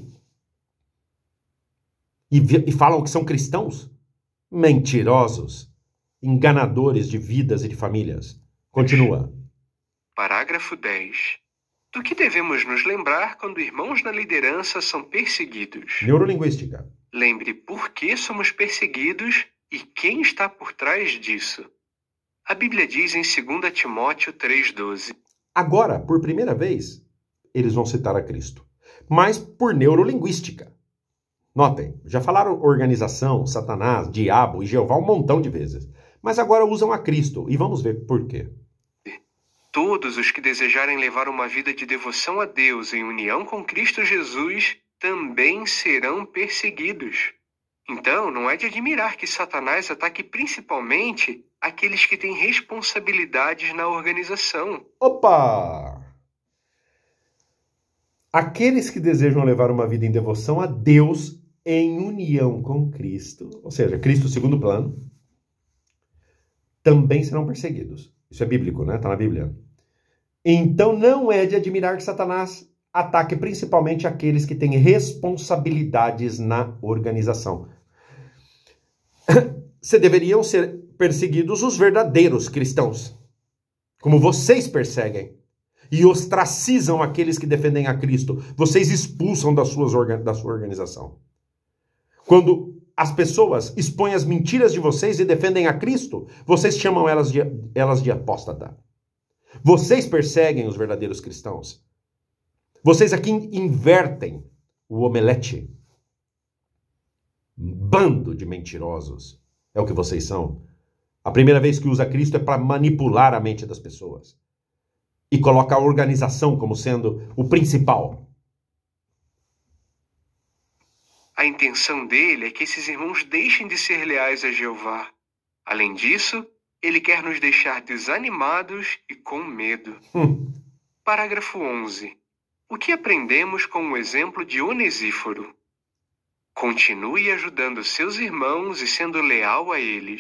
E falam que são cristãos? Mentirosos. Enganadores de vidas e de famílias. Continua. Parágrafo 10. Do que devemos nos lembrar quando irmãos na liderança são perseguidos? Neurolinguística. Lembre por que somos perseguidos e quem está por trás disso. A Bíblia diz em 2 Timóteo 3,12. Agora, por primeira vez, eles vão citar a Cristo. Mas por neurolinguística. Notem, já falaram organização, Satanás, diabo e Jeová um montão de vezes. Mas agora usam a Cristo. E vamos ver por quê. Todos os que desejarem levar uma vida de devoção a Deus em união com Cristo Jesus também serão perseguidos. Então, não é de admirar que Satanás ataque principalmente aqueles que têm responsabilidades na organização. Opa! Aqueles que desejam levar uma vida em devoção a Deus em união com Cristo, ou seja, Cristo segundo plano, também serão perseguidos. Isso é bíblico, né? Está na Bíblia. Então não é de admirar que Satanás ataque principalmente aqueles que têm responsabilidades na organização. Se deveriam ser perseguidos os verdadeiros cristãos, como vocês perseguem, e ostracizam aqueles que defendem a Cristo. Vocês expulsam da sua organização. Quando as pessoas expõem as mentiras de vocês e defendem a Cristo, vocês chamam elas de apóstata. Vocês perseguem os verdadeiros cristãos. Vocês aqui invertem o omelete. Bando de mentirosos. É o que vocês são. A primeira vez que usa Cristo é para manipular a mente das pessoas. E coloca a organização como sendo o principal. A intenção dele é que esses irmãos deixem de ser leais a Jeová. Além disso, ele quer nos deixar desanimados e com medo. Parágrafo 11. O que aprendemos com o exemplo de Onesíforo? Continue ajudando seus irmãos e sendo leal a eles.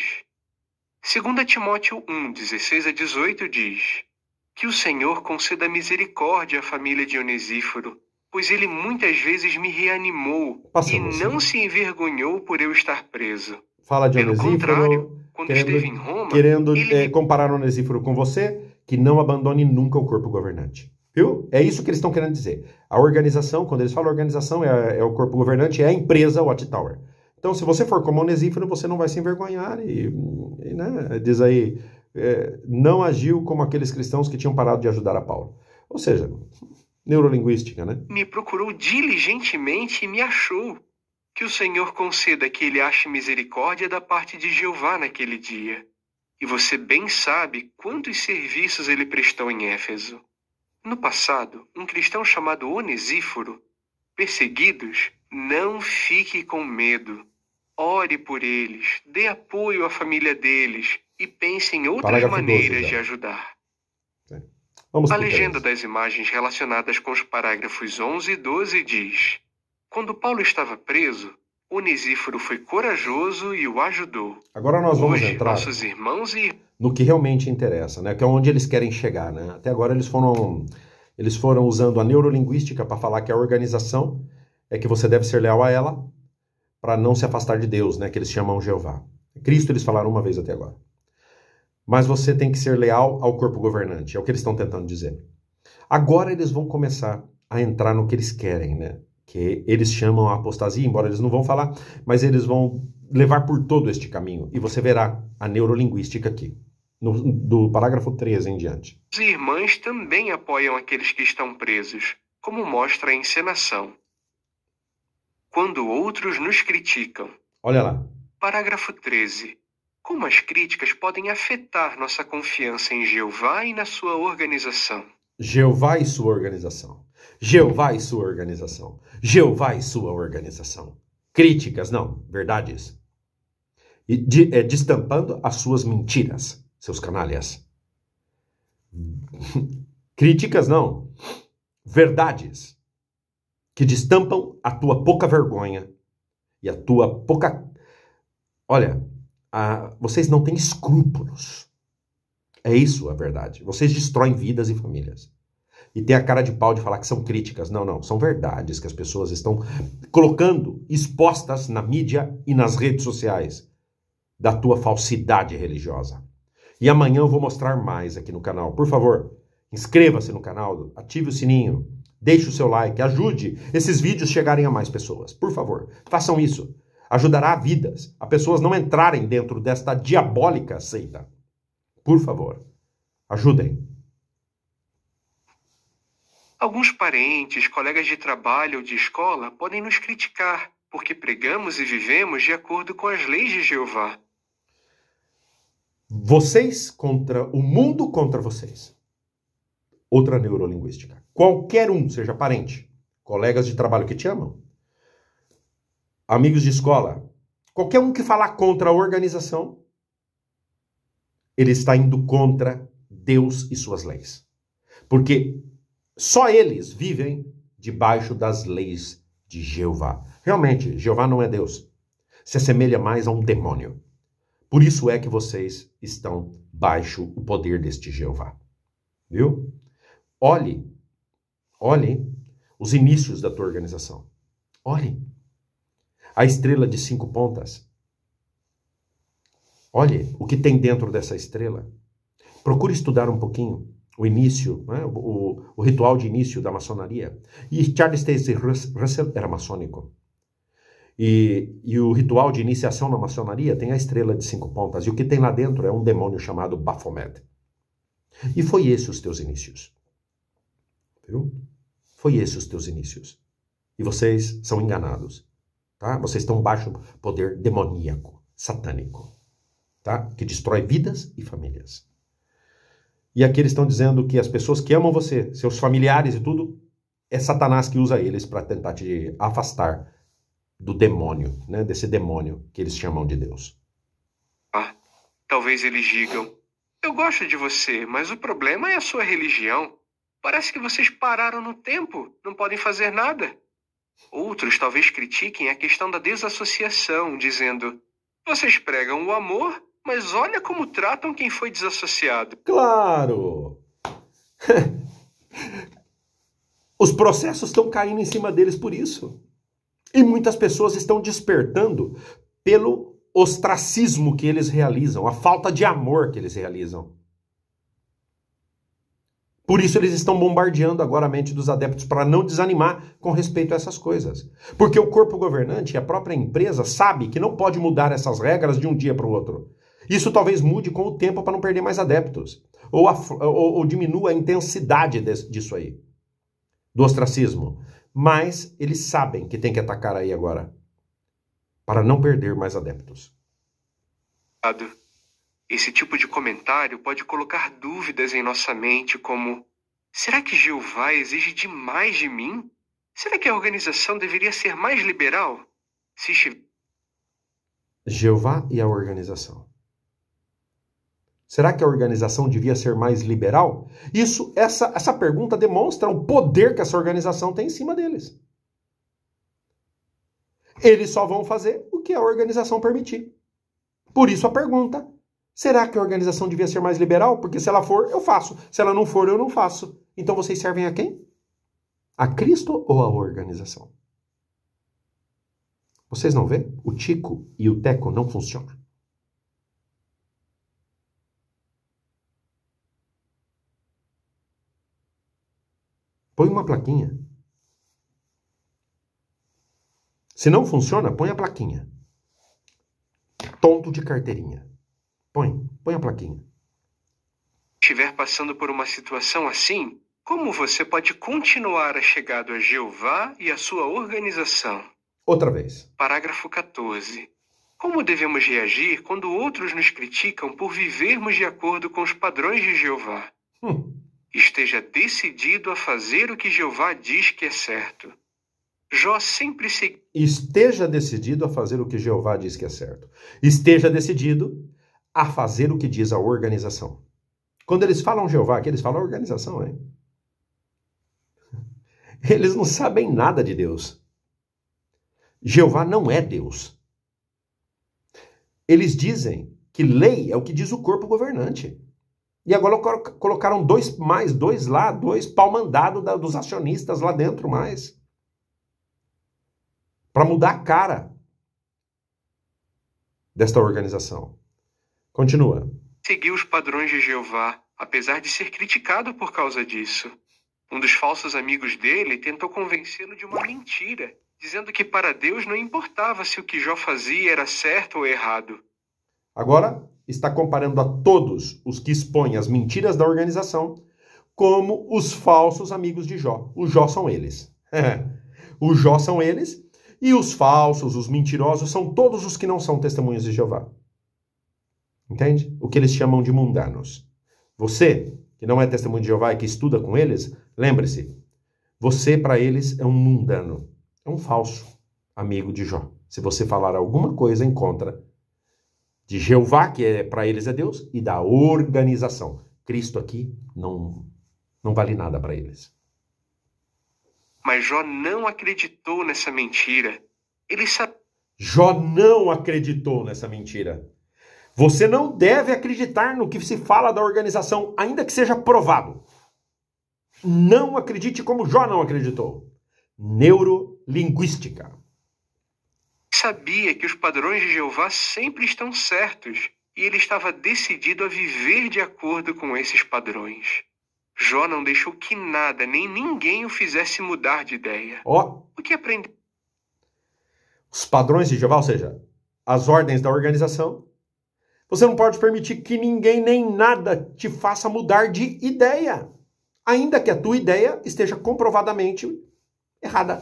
2 Timóteo 1, 16 a 18 diz: Que o Senhor conceda misericórdia à família de Onesíforo, pois ele muitas vezes me reanimou e não se envergonhou por eu estar preso. Fala de Pelo Onesíforo, contrário, quando esteve em Roma, querendo comparar Onesíforo com você, que não abandone nunca o corpo governante. Viu? É isso que eles estão querendo dizer. A organização, quando eles falam organização, é o corpo governante, é a empresa Watchtower. Então, se você for como Onesíforo, você não vai se envergonhar e né, diz aí, não agiu como aqueles cristãos que tinham parado de ajudar a Paulo. Ou seja, neurolinguística, né? Me procurou diligentemente e me achou. Que o Senhor conceda que ele ache misericórdia da parte de Jeová naquele dia. E você bem sabe quantos serviços ele prestou em Éfeso. No passado, um cristão chamado Onesíforo, perseguidos, não fique com medo. Ore por eles, dê apoio à família deles e pense em outras maneiras de ajudar. A legenda das imagens relacionadas com os parágrafos 11 e 12 diz: Quando Paulo estava preso, Onesíforo foi corajoso e o ajudou. Agora nós vamos Hoje, entrar nossos irmãos no que realmente interessa, né? Que é onde eles querem chegar, né? Até agora eles foram usando a neurolinguística para falar que a organização é que você deve ser leal a ela para não se afastar de Deus, né? Que eles chamam Jeová. Cristo eles falaram uma vez até agora. Mas você tem que ser leal ao corpo governante, é o que eles estão tentando dizer. Agora eles vão começar a entrar no que eles querem, né? Que eles chamam a apostasia, embora eles não vão falar, mas eles vão levar por todo este caminho. E você verá a neurolinguística aqui, do parágrafo 13 em diante. As irmãs também apoiam aqueles que estão presos, como mostra a encenação. Quando outros nos criticam. Olha lá. Parágrafo 13. como as críticas podem afetar nossa confiança em Jeová e na sua organização? Jeová e sua organização. Jeová e sua organização. Jeová e sua organização. Críticas, não, verdades. E destampando as suas mentiras, seus canalhas. Críticas, não, verdades. Que destampam a tua pouca vergonha e a tua pouca... Olha, vocês não têm escrúpulos. É isso a verdade. Vocês destroem vidas e famílias. E tem a cara de pau de falar que são críticas. Não, não. São verdades que as pessoas estão colocando expostas na mídia e nas redes sociais da tua falsidade religiosa. E amanhã eu vou mostrar mais aqui no canal. Por favor, inscreva-se no canal, ative o sininho, deixe o seu like, ajude esses vídeos chegarem a mais pessoas. Por favor, façam isso. Ajudará vidas, a pessoas não entrarem dentro desta diabólica seita. Por favor, ajudem. Alguns parentes, colegas de trabalho ou de escola podem nos criticar porque pregamos e vivemos de acordo com as leis de Jeová. Vocês contra o mundo contra vocês. Outra neurolinguística. Qualquer um, seja parente, colegas de trabalho que te amam, amigos de escola, qualquer um que falar contra a organização, ele está indo contra Deus e suas leis. Porque só eles vivem debaixo das leis de Jeová. Realmente, Jeová não é Deus. Se assemelha mais a um demônio. Por isso é que vocês estão baixo o poder deste Jeová. Viu? Olhe os inícios da tua organização. Olhe a estrela de 5 pontas. Olhe o que tem dentro dessa estrela. Procure estudar um pouquinho o início, né? o ritual de início da maçonaria. E Charles Taze Russell era maçônico. E o ritual de iniciação na maçonaria tem a estrela de 5 pontas. E o que tem lá dentro é um demônio chamado Baphomet. E foi esse os teus inícios. Viu? Foi esse os teus inícios. E vocês são enganados. Tá? Vocês estão baixo poder demoníaco, satânico. Tá? Que destrói vidas e famílias. E aqui eles estão dizendo que as pessoas que amam você, seus familiares e tudo, é Satanás que usa eles para tentar te afastar do demônio, né? Desse demônio que eles chamam de Deus. Talvez eles digam, eu gosto de você, mas o problema é a sua religião. Parece que vocês pararam no tempo, não podem fazer nada. Outros talvez critiquem a questão da desassociação, dizendo, vocês pregam o amor, mas olha como tratam quem foi desassociado. Claro! Os processos estão caindo em cima deles por isso. E muitas pessoas estão despertando pelo ostracismo que eles realizam, a falta de amor que eles realizam. Por isso eles estão bombardeando agora a mente dos adeptos para não desanimar com respeito a essas coisas. Porque o corpo governante e a própria empresa sabe que não pode mudar essas regras de um dia para o outro. Isso talvez mude com o tempo para não perder mais adeptos. Ou diminua a intensidade disso aí, do ostracismo. Mas eles sabem que tem que atacar aí agora, para não perder mais adeptos. Esse tipo de comentário pode colocar dúvidas em nossa mente como, será que Jeová exige demais de mim? Será que a organização deveria ser mais liberal? Jeová e a organização. Será que a organização devia ser mais liberal? Essa pergunta demonstra o poder que essa organização tem em cima deles. Eles só vão fazer o que a organização permitir. Por isso a pergunta, será que a organização devia ser mais liberal? Porque se ela for, eu faço. Se ela não for, eu não faço. Então vocês servem a quem? A Cristo ou a organização? Vocês não vêem? O Tico e o Teco não funcionam. Põe uma plaquinha. Se não funciona, põe a plaquinha. Tonto de carteirinha. Põe a plaquinha. Estiver passando por uma situação assim, como você pode continuar achegado a Jeová e a sua organização? Outra vez. Parágrafo 14. Como devemos reagir quando outros nos criticam por vivermos de acordo com os padrões de Jeová? Esteja decidido a fazer o que Jeová diz que é certo. Jó sempre seguiu. Esteja decidido a fazer o que Jeová diz que é certo. Esteja decidido a fazer o que diz a organização. Quando eles falam Jeová aqui, eles falam organização, hein? Eles não sabem nada de Deus. Jeová não é Deus. Eles dizem que lei é o que diz o corpo governante. E agora colocaram dois pau-mandado dos acionistas lá dentro mais. Para mudar a cara desta organização. Continua. Seguiu os padrões de Jeová, apesar de ser criticado por causa disso. Um dos falsos amigos dele tentou convencê-lo de uma mentira, dizendo que para Deus não importava se o que Jó fazia era certo ou errado. Agora está comparando a todos os que expõem as mentiras da organização como os falsos amigos de Jó. Os Jó são eles. Os Jó são eles e os falsos, os mentirosos, são todos os que não são testemunhas de Jeová. Entende? O que eles chamam de mundanos. Você, que não é testemunho de Jeová e que estuda com eles, lembre-se, você para eles é um mundano, é um falso amigo de Jó. Se você falar alguma coisa em contra de Jeová, que para eles é Deus, e da organização. Cristo aqui não vale nada para eles. Mas Jó não acreditou nessa mentira. Jó não acreditou nessa mentira. Você não deve acreditar no que se fala da organização, ainda que seja provado. Não acredite como Jó não acreditou. Neurolinguística. Sabia que os padrões de Jeová sempre estão certos, e ele estava decidido a viver de acordo com esses padrões. Jó não deixou que nada nem ninguém o fizesse mudar de ideia. O que aprendeu? Os padrões de Jeová, ou seja, as ordens da organização, você não pode permitir que ninguém nem nada te faça mudar de ideia, ainda que a tua ideia esteja comprovadamente errada.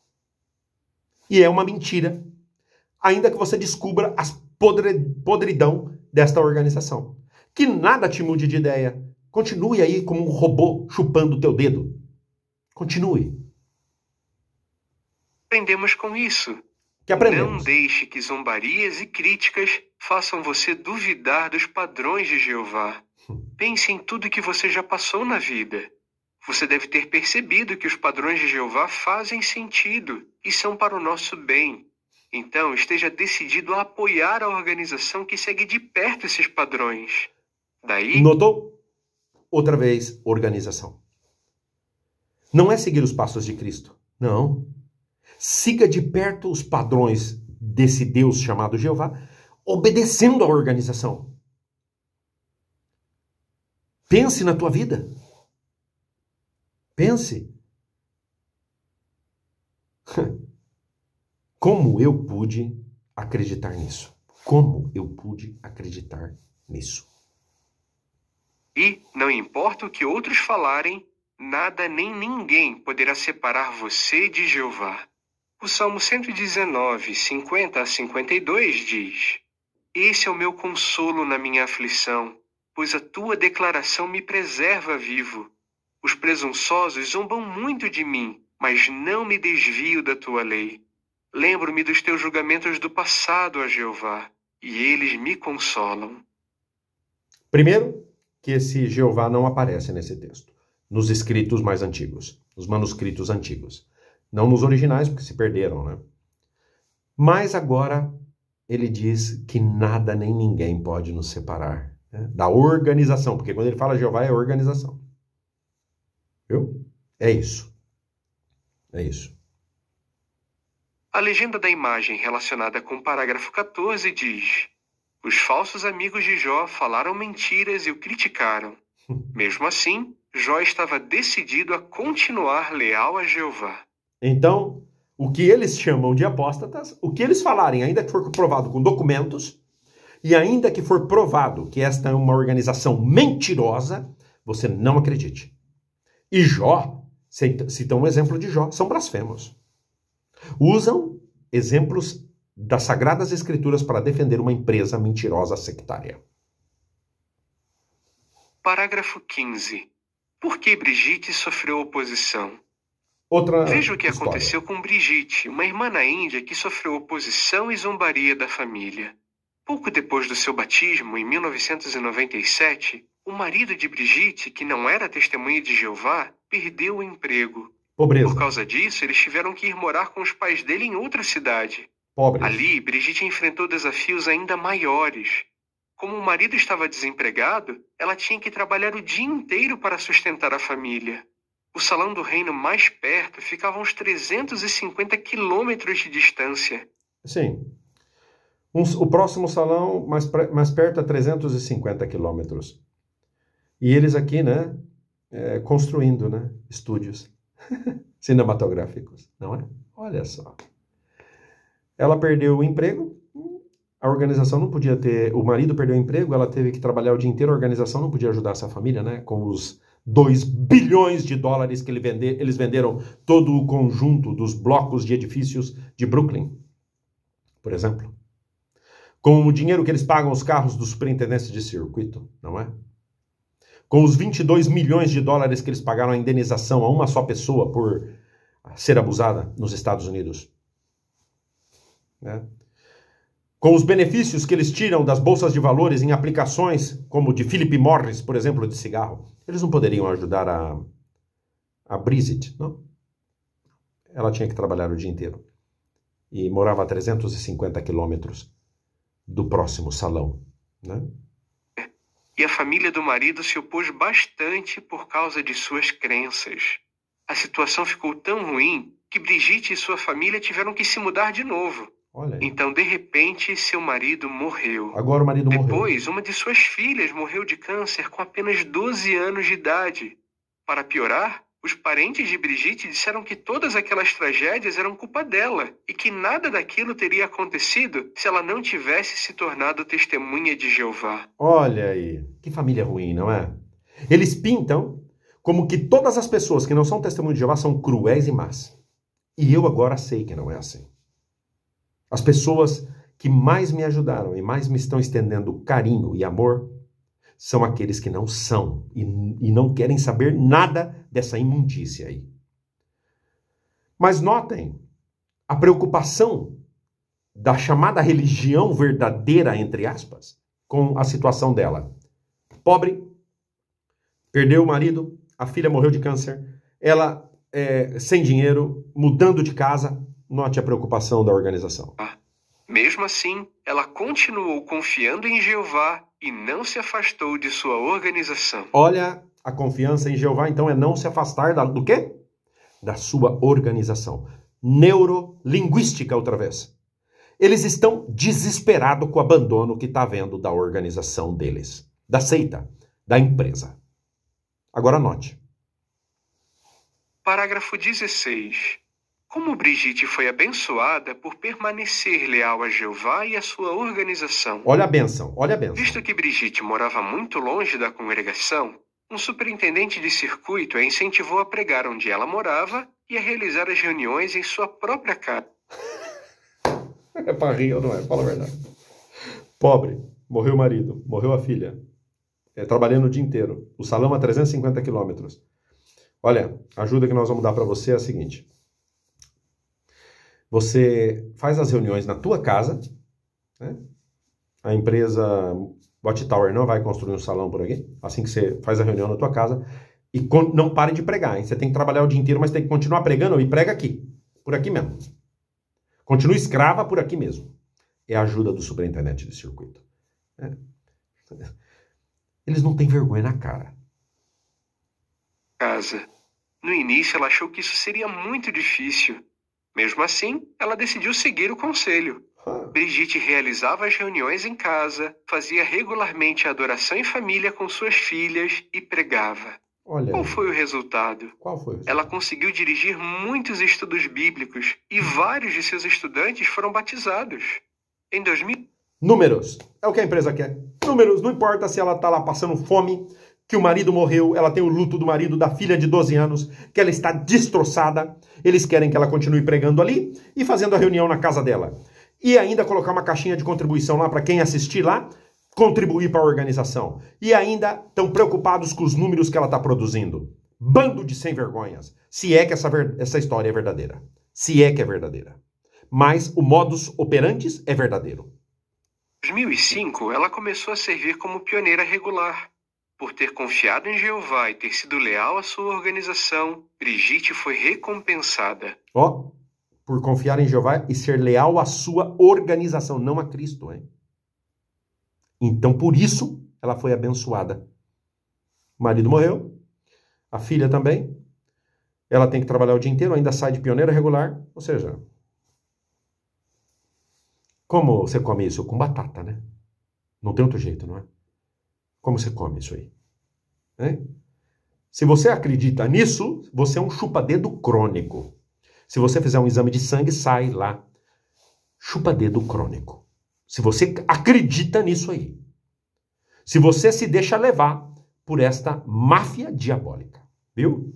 E é uma mentira. Ainda que você descubra as podridão desta organização. Que nada te mude de ideia. Continue aí como um robô chupando o teu dedo. Continue. Aprendemos com isso. Que aprendemos? Não deixe que zombarias e críticas façam você duvidar dos padrões de Jeová. Pense em tudo que você já passou na vida. Você deve ter percebido que os padrões de Jeová fazem sentido e são para o nosso bem. Então, esteja decidido a apoiar a organização que segue de perto esses padrões. Daí... Notou? Outra vez, organização. Não é seguir os passos de Cristo. Não. Siga de perto os padrões desse Deus chamado Jeová, obedecendo à organização. Pense na tua vida. Pense. Como eu pude acreditar nisso? Como eu pude acreditar nisso? E, não importa o que outros falarem, nada nem ninguém poderá separar você de Jeová. O Salmo 119, 50 a 52 diz: Esse é o meu consolo na minha aflição, pois a tua declaração me preserva vivo. Os presunçosos zombam muito de mim, mas não me desvio da tua lei. Lembro-me dos teus julgamentos do passado, ó Jeová, e eles me consolam. Primeiro, que esse Jeová não aparece nesse texto, nos escritos mais antigos, nos manuscritos antigos. Não nos originais, porque se perderam, né? Mas agora ele diz que nada nem ninguém pode nos separar, né, da organização, porque quando ele fala Jeová é organização. Viu? É isso. É isso. A legenda da imagem relacionada com o parágrafo 14 diz: Os falsos amigos de Jó falaram mentiras e o criticaram. Mesmo assim, Jó estava decidido a continuar leal a Jeová. Então, o que eles chamam de apóstatas, o que eles falarem, ainda que for provado com documentos, e ainda que for provado que esta é uma organização mentirosa, você não acredite. E Jó, citam um exemplo de Jó, são blasfemos. Usam exemplos das Sagradas Escrituras para defender uma empresa mentirosa sectária. Parágrafo 15. Por que Brigitte sofreu oposição? Outra Veja o que história. aconteceu com Brigitte, uma irmã na Índia que sofreu oposição e zombaria da família. Pouco depois do seu batismo, em 1997, o marido de Brigitte, que não era testemunha de Jeová, perdeu o emprego. Pobreza. Por causa disso, eles tiveram que ir morar com os pais dele em outra cidade. Pobre. Ali, Brigitte enfrentou desafios ainda maiores. Como o marido estava desempregado, ela tinha que trabalhar o dia inteiro para sustentar a família. O salão do reino mais perto ficava a uns 350 quilômetros de distância. Sim. O próximo salão mais perto a 350 quilômetros. E eles aqui, né, construindo, né, estúdios cinematográficos, não é? Olha só. Ela perdeu o emprego, a organização não podia ter... O marido perdeu o emprego, ela teve que trabalhar o dia inteiro, a organização não podia ajudar essa família, né, com os 2 bilhões de dólares que eles venderam todo o conjunto dos blocos de edifícios de Brooklyn, por exemplo. Com o dinheiro que eles pagam os carros dos superintendentes de circuito, não é? Com os 22 milhões de dólares que eles pagaram a indenização a uma só pessoa por ser abusada nos Estados Unidos. Né? Com os benefícios que eles tiram das bolsas de valores em aplicações como de Philip Morris, por exemplo, de cigarro. Eles não poderiam ajudar a Brigitte, não? Ela tinha que trabalhar o dia inteiro. E morava a 350 quilômetros do próximo salão, né? E a família do marido se opôs bastante por causa de suas crenças. A situação ficou tão ruim que Brigitte e sua família tiveram que se mudar de novo. Olha aí. Então, de repente, seu marido morreu. Agora o marido morreu. Depois, uma de suas filhas morreu de câncer com apenas 12 anos de idade. Para piorar, os parentes de Brigitte disseram que todas aquelas tragédias eram culpa dela e que nada daquilo teria acontecido se ela não tivesse se tornado testemunha de Jeová. Olha aí, que família ruim, não é? Eles pintam como que todas as pessoas que não são testemunhas de Jeová são cruéis e más. E eu agora sei que não é assim. As pessoas que mais me ajudaram e mais me estão estendendo carinho e amor são aqueles que não são e não querem saber nada dessa imundícia aí. Mas notem a preocupação da chamada religião verdadeira, entre aspas, com a situação dela. Pobre, perdeu o marido, a filha morreu de câncer, ela sem dinheiro, mudando de casa. Note a preocupação da organização. Mesmo assim, ela continuou confiando em Jeová e não se afastou de sua organização. Olha, a confiança em Jeová, então, é não se afastar do quê? Da sua organização. Neurolinguística, outra vez. Eles estão desesperados com o abandono que está havendo da organização deles, da seita, da empresa. Agora note. Parágrafo 16. Como Brigitte foi abençoada por permanecer leal a Jeová e a sua organização. Olha a bênção, olha a bênção. Visto que Brigitte morava muito longe da congregação, um superintendente de circuito a incentivou a pregar onde ela morava e a realizar as reuniões em sua própria casa. É para rir ou não é? Fala a verdade. Pobre, morreu o marido, morreu a filha, trabalhando o dia inteiro, o salão a 350 quilômetros. Olha, a ajuda que nós vamos dar para você é a seguinte. Você faz as reuniões na tua casa, né? A empresa Watchtower não vai construir um salão por aqui, assim que você faz a reunião na tua casa, e não pare de pregar, hein? Você tem que trabalhar o dia inteiro, mas tem que continuar pregando e prega aqui, por aqui mesmo. Continua escrava por aqui mesmo. É a ajuda do superintendente de circuito. Eles não têm vergonha na cara. Casa. No início, ela achou que isso seria muito difícil. Mesmo assim, ela decidiu seguir o conselho. Brigitte realizava as reuniões em casa, fazia regularmente a adoração em família com suas filhas e pregava. Olha, Qual foi o resultado? Qual foi o resultado? Ela conseguiu dirigir muitos estudos bíblicos e vários de seus estudantes foram batizados. Em 2000... Números. É o que a empresa quer. Números. Não importa se ela está lá passando fome, que o marido morreu, ela tem o luto do marido, da filha de 12 anos, que ela está destroçada. Eles querem que ela continue pregando ali e fazendo a reunião na casa dela. E ainda colocar uma caixinha de contribuição lá para quem assistir lá, contribuir para a organização. E ainda estão preocupados com os números que ela está produzindo. Bando de sem vergonhas. Se é que essa história é verdadeira. Se é que é verdadeira. Mas o modus operandi é verdadeiro. Em 2005, ela começou a servir como pioneira regular. Por ter confiado em Jeová e ter sido leal à sua organização, Brigitte foi recompensada. Ó, por confiar em Jeová e ser leal à sua organização, não a Cristo, hein? Então, por isso, ela foi abençoada. O marido morreu, a filha também. Ela tem que trabalhar o dia inteiro, ainda sai de pioneira regular. Ou seja, como você come isso? Com batata, né? Não tem outro jeito, não é? Como você come isso aí? Hein? Se você acredita nisso, você é um chupa-dedo crônico. Se você fizer um exame de sangue, sai lá. Chupa-dedo crônico. Se você acredita nisso aí. Se você se deixa levar por esta máfia diabólica. Viu?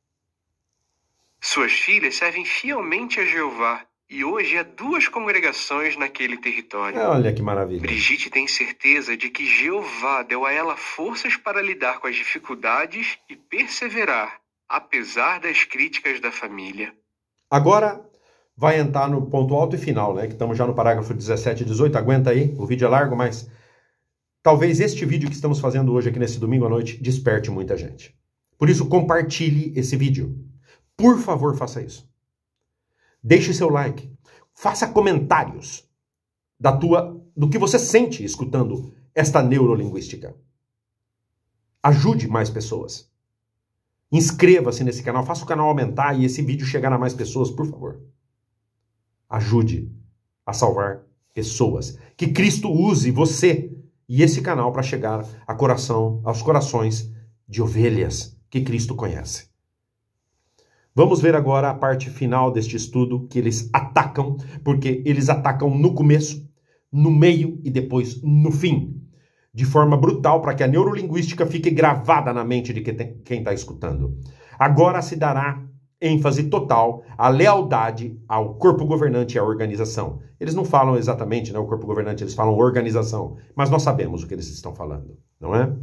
Suas filhas servem fielmente a Jeová. E hoje há 2 congregações naquele território. Olha que maravilha. Brigitte tem certeza de que Jeová deu a ela forças para lidar com as dificuldades e perseverar, apesar das críticas da família. Agora vai entrar no ponto alto e final, né? Que estamos já no parágrafo 17 e 18. Aguenta aí, o vídeo é largo, mas talvez este vídeo que estamos fazendo hoje aqui nesse domingo à noite desperte muita gente. Por isso, compartilhe esse vídeo. Por favor, faça isso. Deixe seu like, faça comentários do que você sente escutando esta neurolinguística. Ajude mais pessoas. Inscreva-se nesse canal, faça o canal aumentar e esse vídeo chegar a mais pessoas, por favor. Ajude a salvar pessoas. Que Cristo use você e esse canal para chegar aos corações de ovelhas que Cristo conhece. Vamos ver agora a parte final deste estudo que eles atacam, porque eles atacam no começo, no meio e depois no fim, de forma brutal para que a neurolinguística fique gravada na mente de quem está escutando. Agora se dará ênfase total à lealdade ao corpo governante e à organização. Eles não falam exatamente, né, o corpo governante, eles falam organização, mas nós sabemos o que eles estão falando, não é?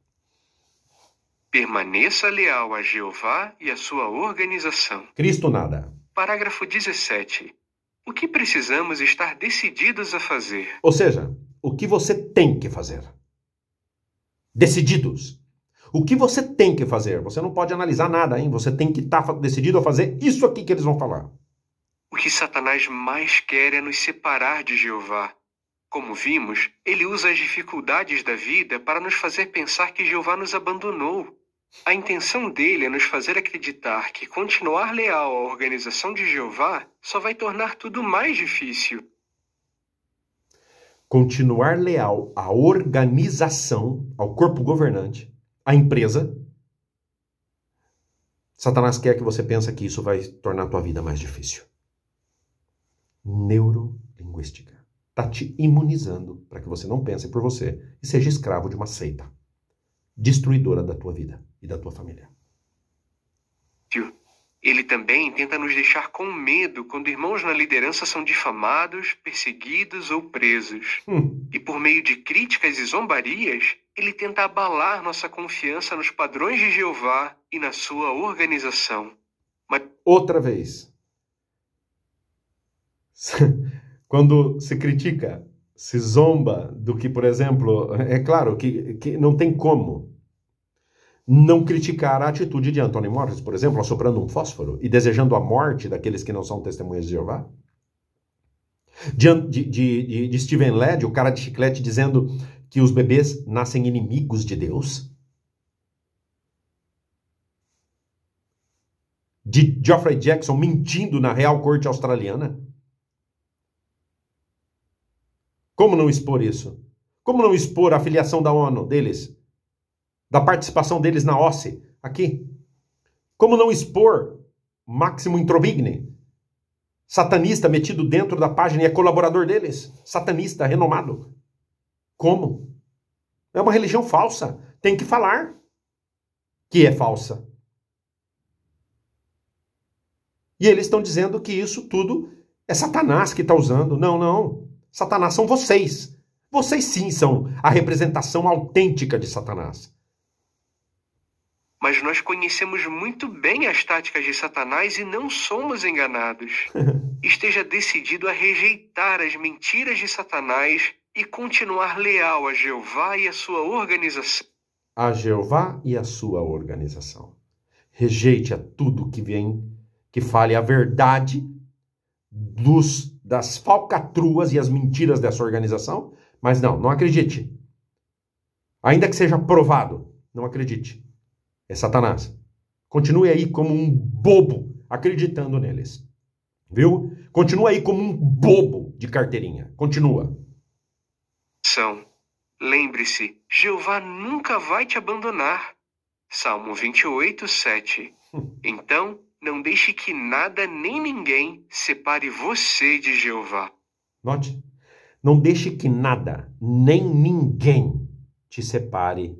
Permaneça leal a Jeová e a sua organização. Cristo nada. Parágrafo 17. O que precisamos estar decididos a fazer? Ou seja, o que você tem que fazer. Decididos. O que você tem que fazer. Você não pode analisar nada, hein? Você tem que estar decidido a fazer isso aqui que eles vão falar. O que Satanás mais quer é nos separar de Jeová. Como vimos, ele usa as dificuldades da vida para nos fazer pensar que Jeová nos abandonou. A intenção dele é nos fazer acreditar que continuar leal à organização de Jeová só vai tornar tudo mais difícil. Continuar leal à organização, ao corpo governante, à empresa. Satanás quer que você pense que isso vai tornar a tua vida mais difícil. Neurolinguística. Está te imunizando para que você não pense por você e seja escravo de uma seita destruidora da tua vida e da tua família. Ele também tenta nos deixar com medo quando irmãos na liderança são difamados, perseguidos ou presos. E por meio de críticas e zombarias, ele tenta abalar nossa confiança nos padrões de Jeová e na sua organização. Mas... Outra vez. Quando se critica, se zomba do que, por exemplo, é claro que não tem como não criticar a atitude de Anthony Morris, por exemplo, assoprando um fósforo e desejando a morte daqueles que não são testemunhas de Jeová. De Steven Led, o cara de chiclete, dizendo que os bebês nascem inimigos de Deus. De Geoffrey Jackson mentindo na Real Corte Australiana. Como não expor isso? Como não expor a filiação da ONU deles? Da participação deles na OSCE, aqui? Como não expor Máximo Introvigne, satanista metido dentro da página e é colaborador deles? Satanista renomado. Como? É uma religião falsa. Tem que falar que é falsa. E eles estão dizendo que isso tudo É Satanás que está usando. Não, não. Satanás são vocês. Vocês sim são a representação autêntica de Satanás. Mas nós conhecemos muito bem as táticas de Satanás e não somos enganados. Esteja decidido a rejeitar as mentiras de Satanás e continuar leal a Jeová e a sua organização. A Jeová e a sua organização. Rejeite a tudo que vem, que fale a verdade das falcatruas e as mentiras dessa organização, mas não acredite. Ainda que seja provado, não acredite. É Satanás. Continue aí como um bobo acreditando neles. Viu? Continua aí como um bobo de carteirinha. Continua. Lembre-se, Jeová nunca vai te abandonar. Salmo 28, 7. Então, não deixe que nada nem ninguém separe você de Jeová. Note, não deixe que nada nem ninguém te separe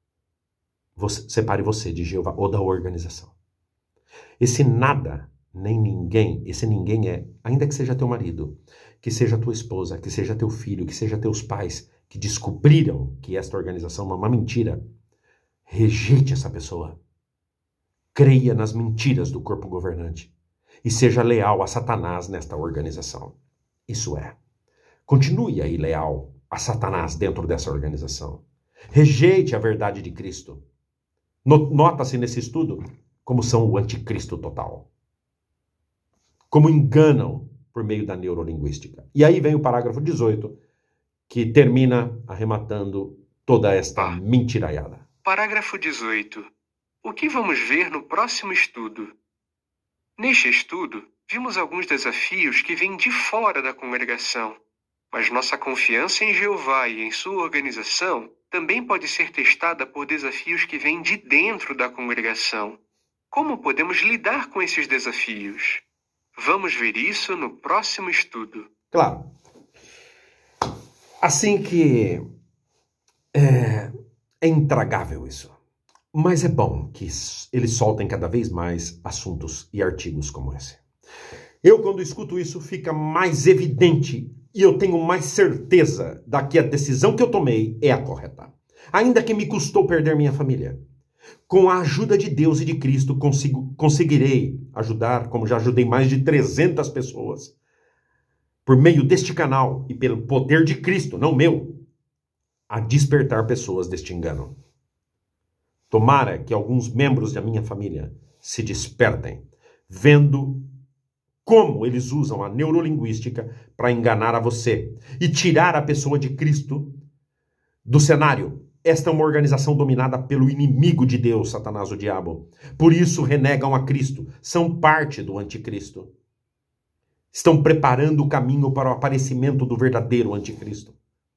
você de Jeová ou da organização. Esse nada, nem ninguém, esse ninguém é, ainda que seja teu marido, que seja tua esposa, que seja teu filho, que seja teus pais, que descobriram que esta organização é uma mentira, rejeite essa pessoa. Creia nas mentiras do corpo governante e seja leal a Satanás nesta organização. Isso é, continue aí leal a Satanás dentro dessa organização. Rejeite a verdade de Cristo. Nota-se nesse estudo como são o anticristo total. Como enganam por meio da neurolinguística. E aí vem o parágrafo 18, que termina arrematando toda esta mentiraiada. Parágrafo 18. O que vamos ver no próximo estudo? Neste estudo, vimos alguns desafios que vêm de fora da congregação, mas nossa confiança em Jeová e em sua organização também pode ser testada por desafios que vêm de dentro da congregação. Como podemos lidar com esses desafios? Vamos ver isso no próximo estudo. Claro. Assim que é intragável isso. Mas é bom que eles soltem cada vez mais assuntos e artigos como esse. Eu, quando escuto isso, fica mais evidente e eu tenho mais certeza de que a decisão que eu tomei é a correta. Ainda que me custou perder minha família. Com a ajuda de Deus e de Cristo, conseguirei ajudar, como já ajudei mais de 300 pessoas, por meio deste canal e pelo poder de Cristo, não meu, a despertar pessoas deste engano. Tomara que alguns membros da minha família se despertem, vendo como eles usam a neurolinguística para enganar a você e tirar a pessoa de Cristo do cenário. Esta é uma organização dominada pelo inimigo de Deus, Satanás, o diabo. Por isso renegam a Cristo, são parte do anticristo. Estão preparando o caminho para o aparecimento do verdadeiro anticristo.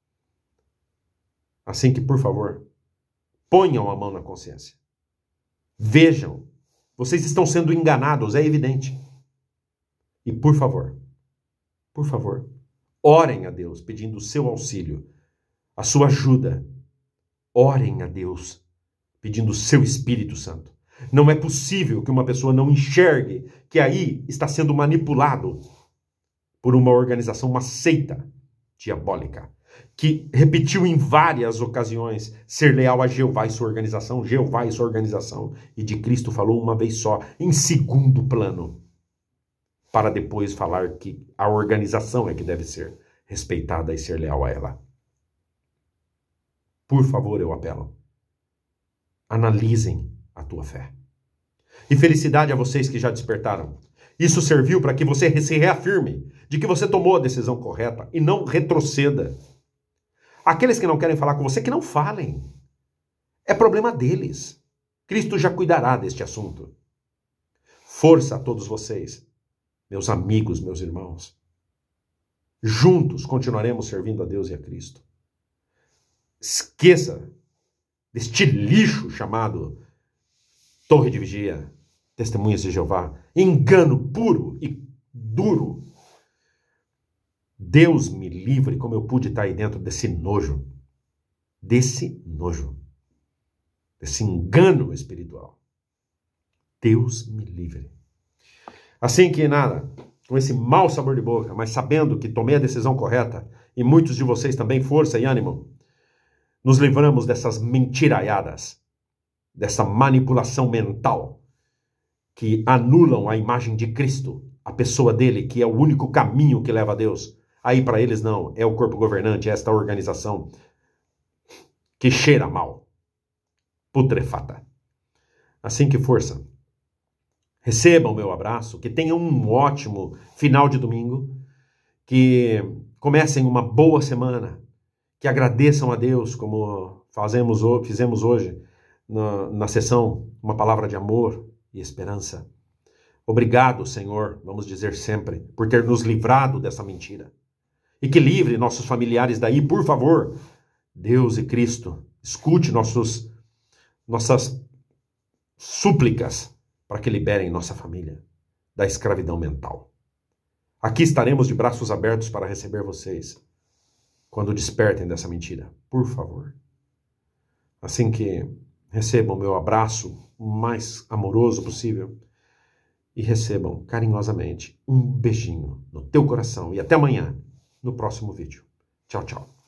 Assim que, por favor, ponham a mão na consciência. Vejam, vocês estão sendo enganados, é evidente. E por favor, orem a Deus pedindo o seu auxílio, a sua ajuda. Orem a Deus pedindo o seu Espírito Santo. Não é possível que uma pessoa não enxergue que aí está sendo manipulado por uma organização, uma seita diabólica, que repetiu em várias ocasiões ser leal a Jeová e sua organização, Jeová e sua organização, e de Cristo falou uma vez só, em segundo plano, para depois falar que a organização é que deve ser respeitada e ser leal a ela. Por favor, eu apelo. Analisem a tua fé. E felicidade a vocês que já despertaram. Isso serviu para que você se reafirme de que você tomou a decisão correta e não retroceda. Aqueles que não querem falar com você, que não falem. É problema deles. Cristo já cuidará deste assunto. Força a todos vocês, meus amigos, meus irmãos. Juntos continuaremos servindo a Deus e a Cristo. Esqueça deste lixo chamado Torre de Vigia, Testemunhas de Jeová, engano puro e duro. Deus me livre como eu pude estar aí dentro desse nojo, desse engano espiritual. Deus me livre. Assim que nada, com esse mau sabor de boca, mas sabendo que tomei a decisão correta, e muitos de vocês também, força e ânimo, nos livramos dessas mentiraiadas, dessa manipulação mental que anulam a imagem de Cristo, a pessoa dele, que é o único caminho que leva a Deus. Aí para eles não, é o corpo governante, é esta organização que cheira mal, putrefata. Assim que força. Recebam meu abraço, que tenham um ótimo final de domingo, que comecem uma boa semana, que agradeçam a Deus, como fizemos hoje na sessão, uma palavra de amor e esperança. Obrigado, Senhor, vamos dizer sempre, por ter nos livrado dessa mentira. E que livre nossos familiares daí, por favor. Deus e Cristo, escute nossas súplicas para que liberem nossa família da escravidão mental. Aqui estaremos de braços abertos para receber vocês quando despertem dessa mentira, por favor. Assim que recebam meu abraço o mais amoroso possível e recebam carinhosamente um beijinho no teu coração e até amanhã no próximo vídeo. Tchau, tchau.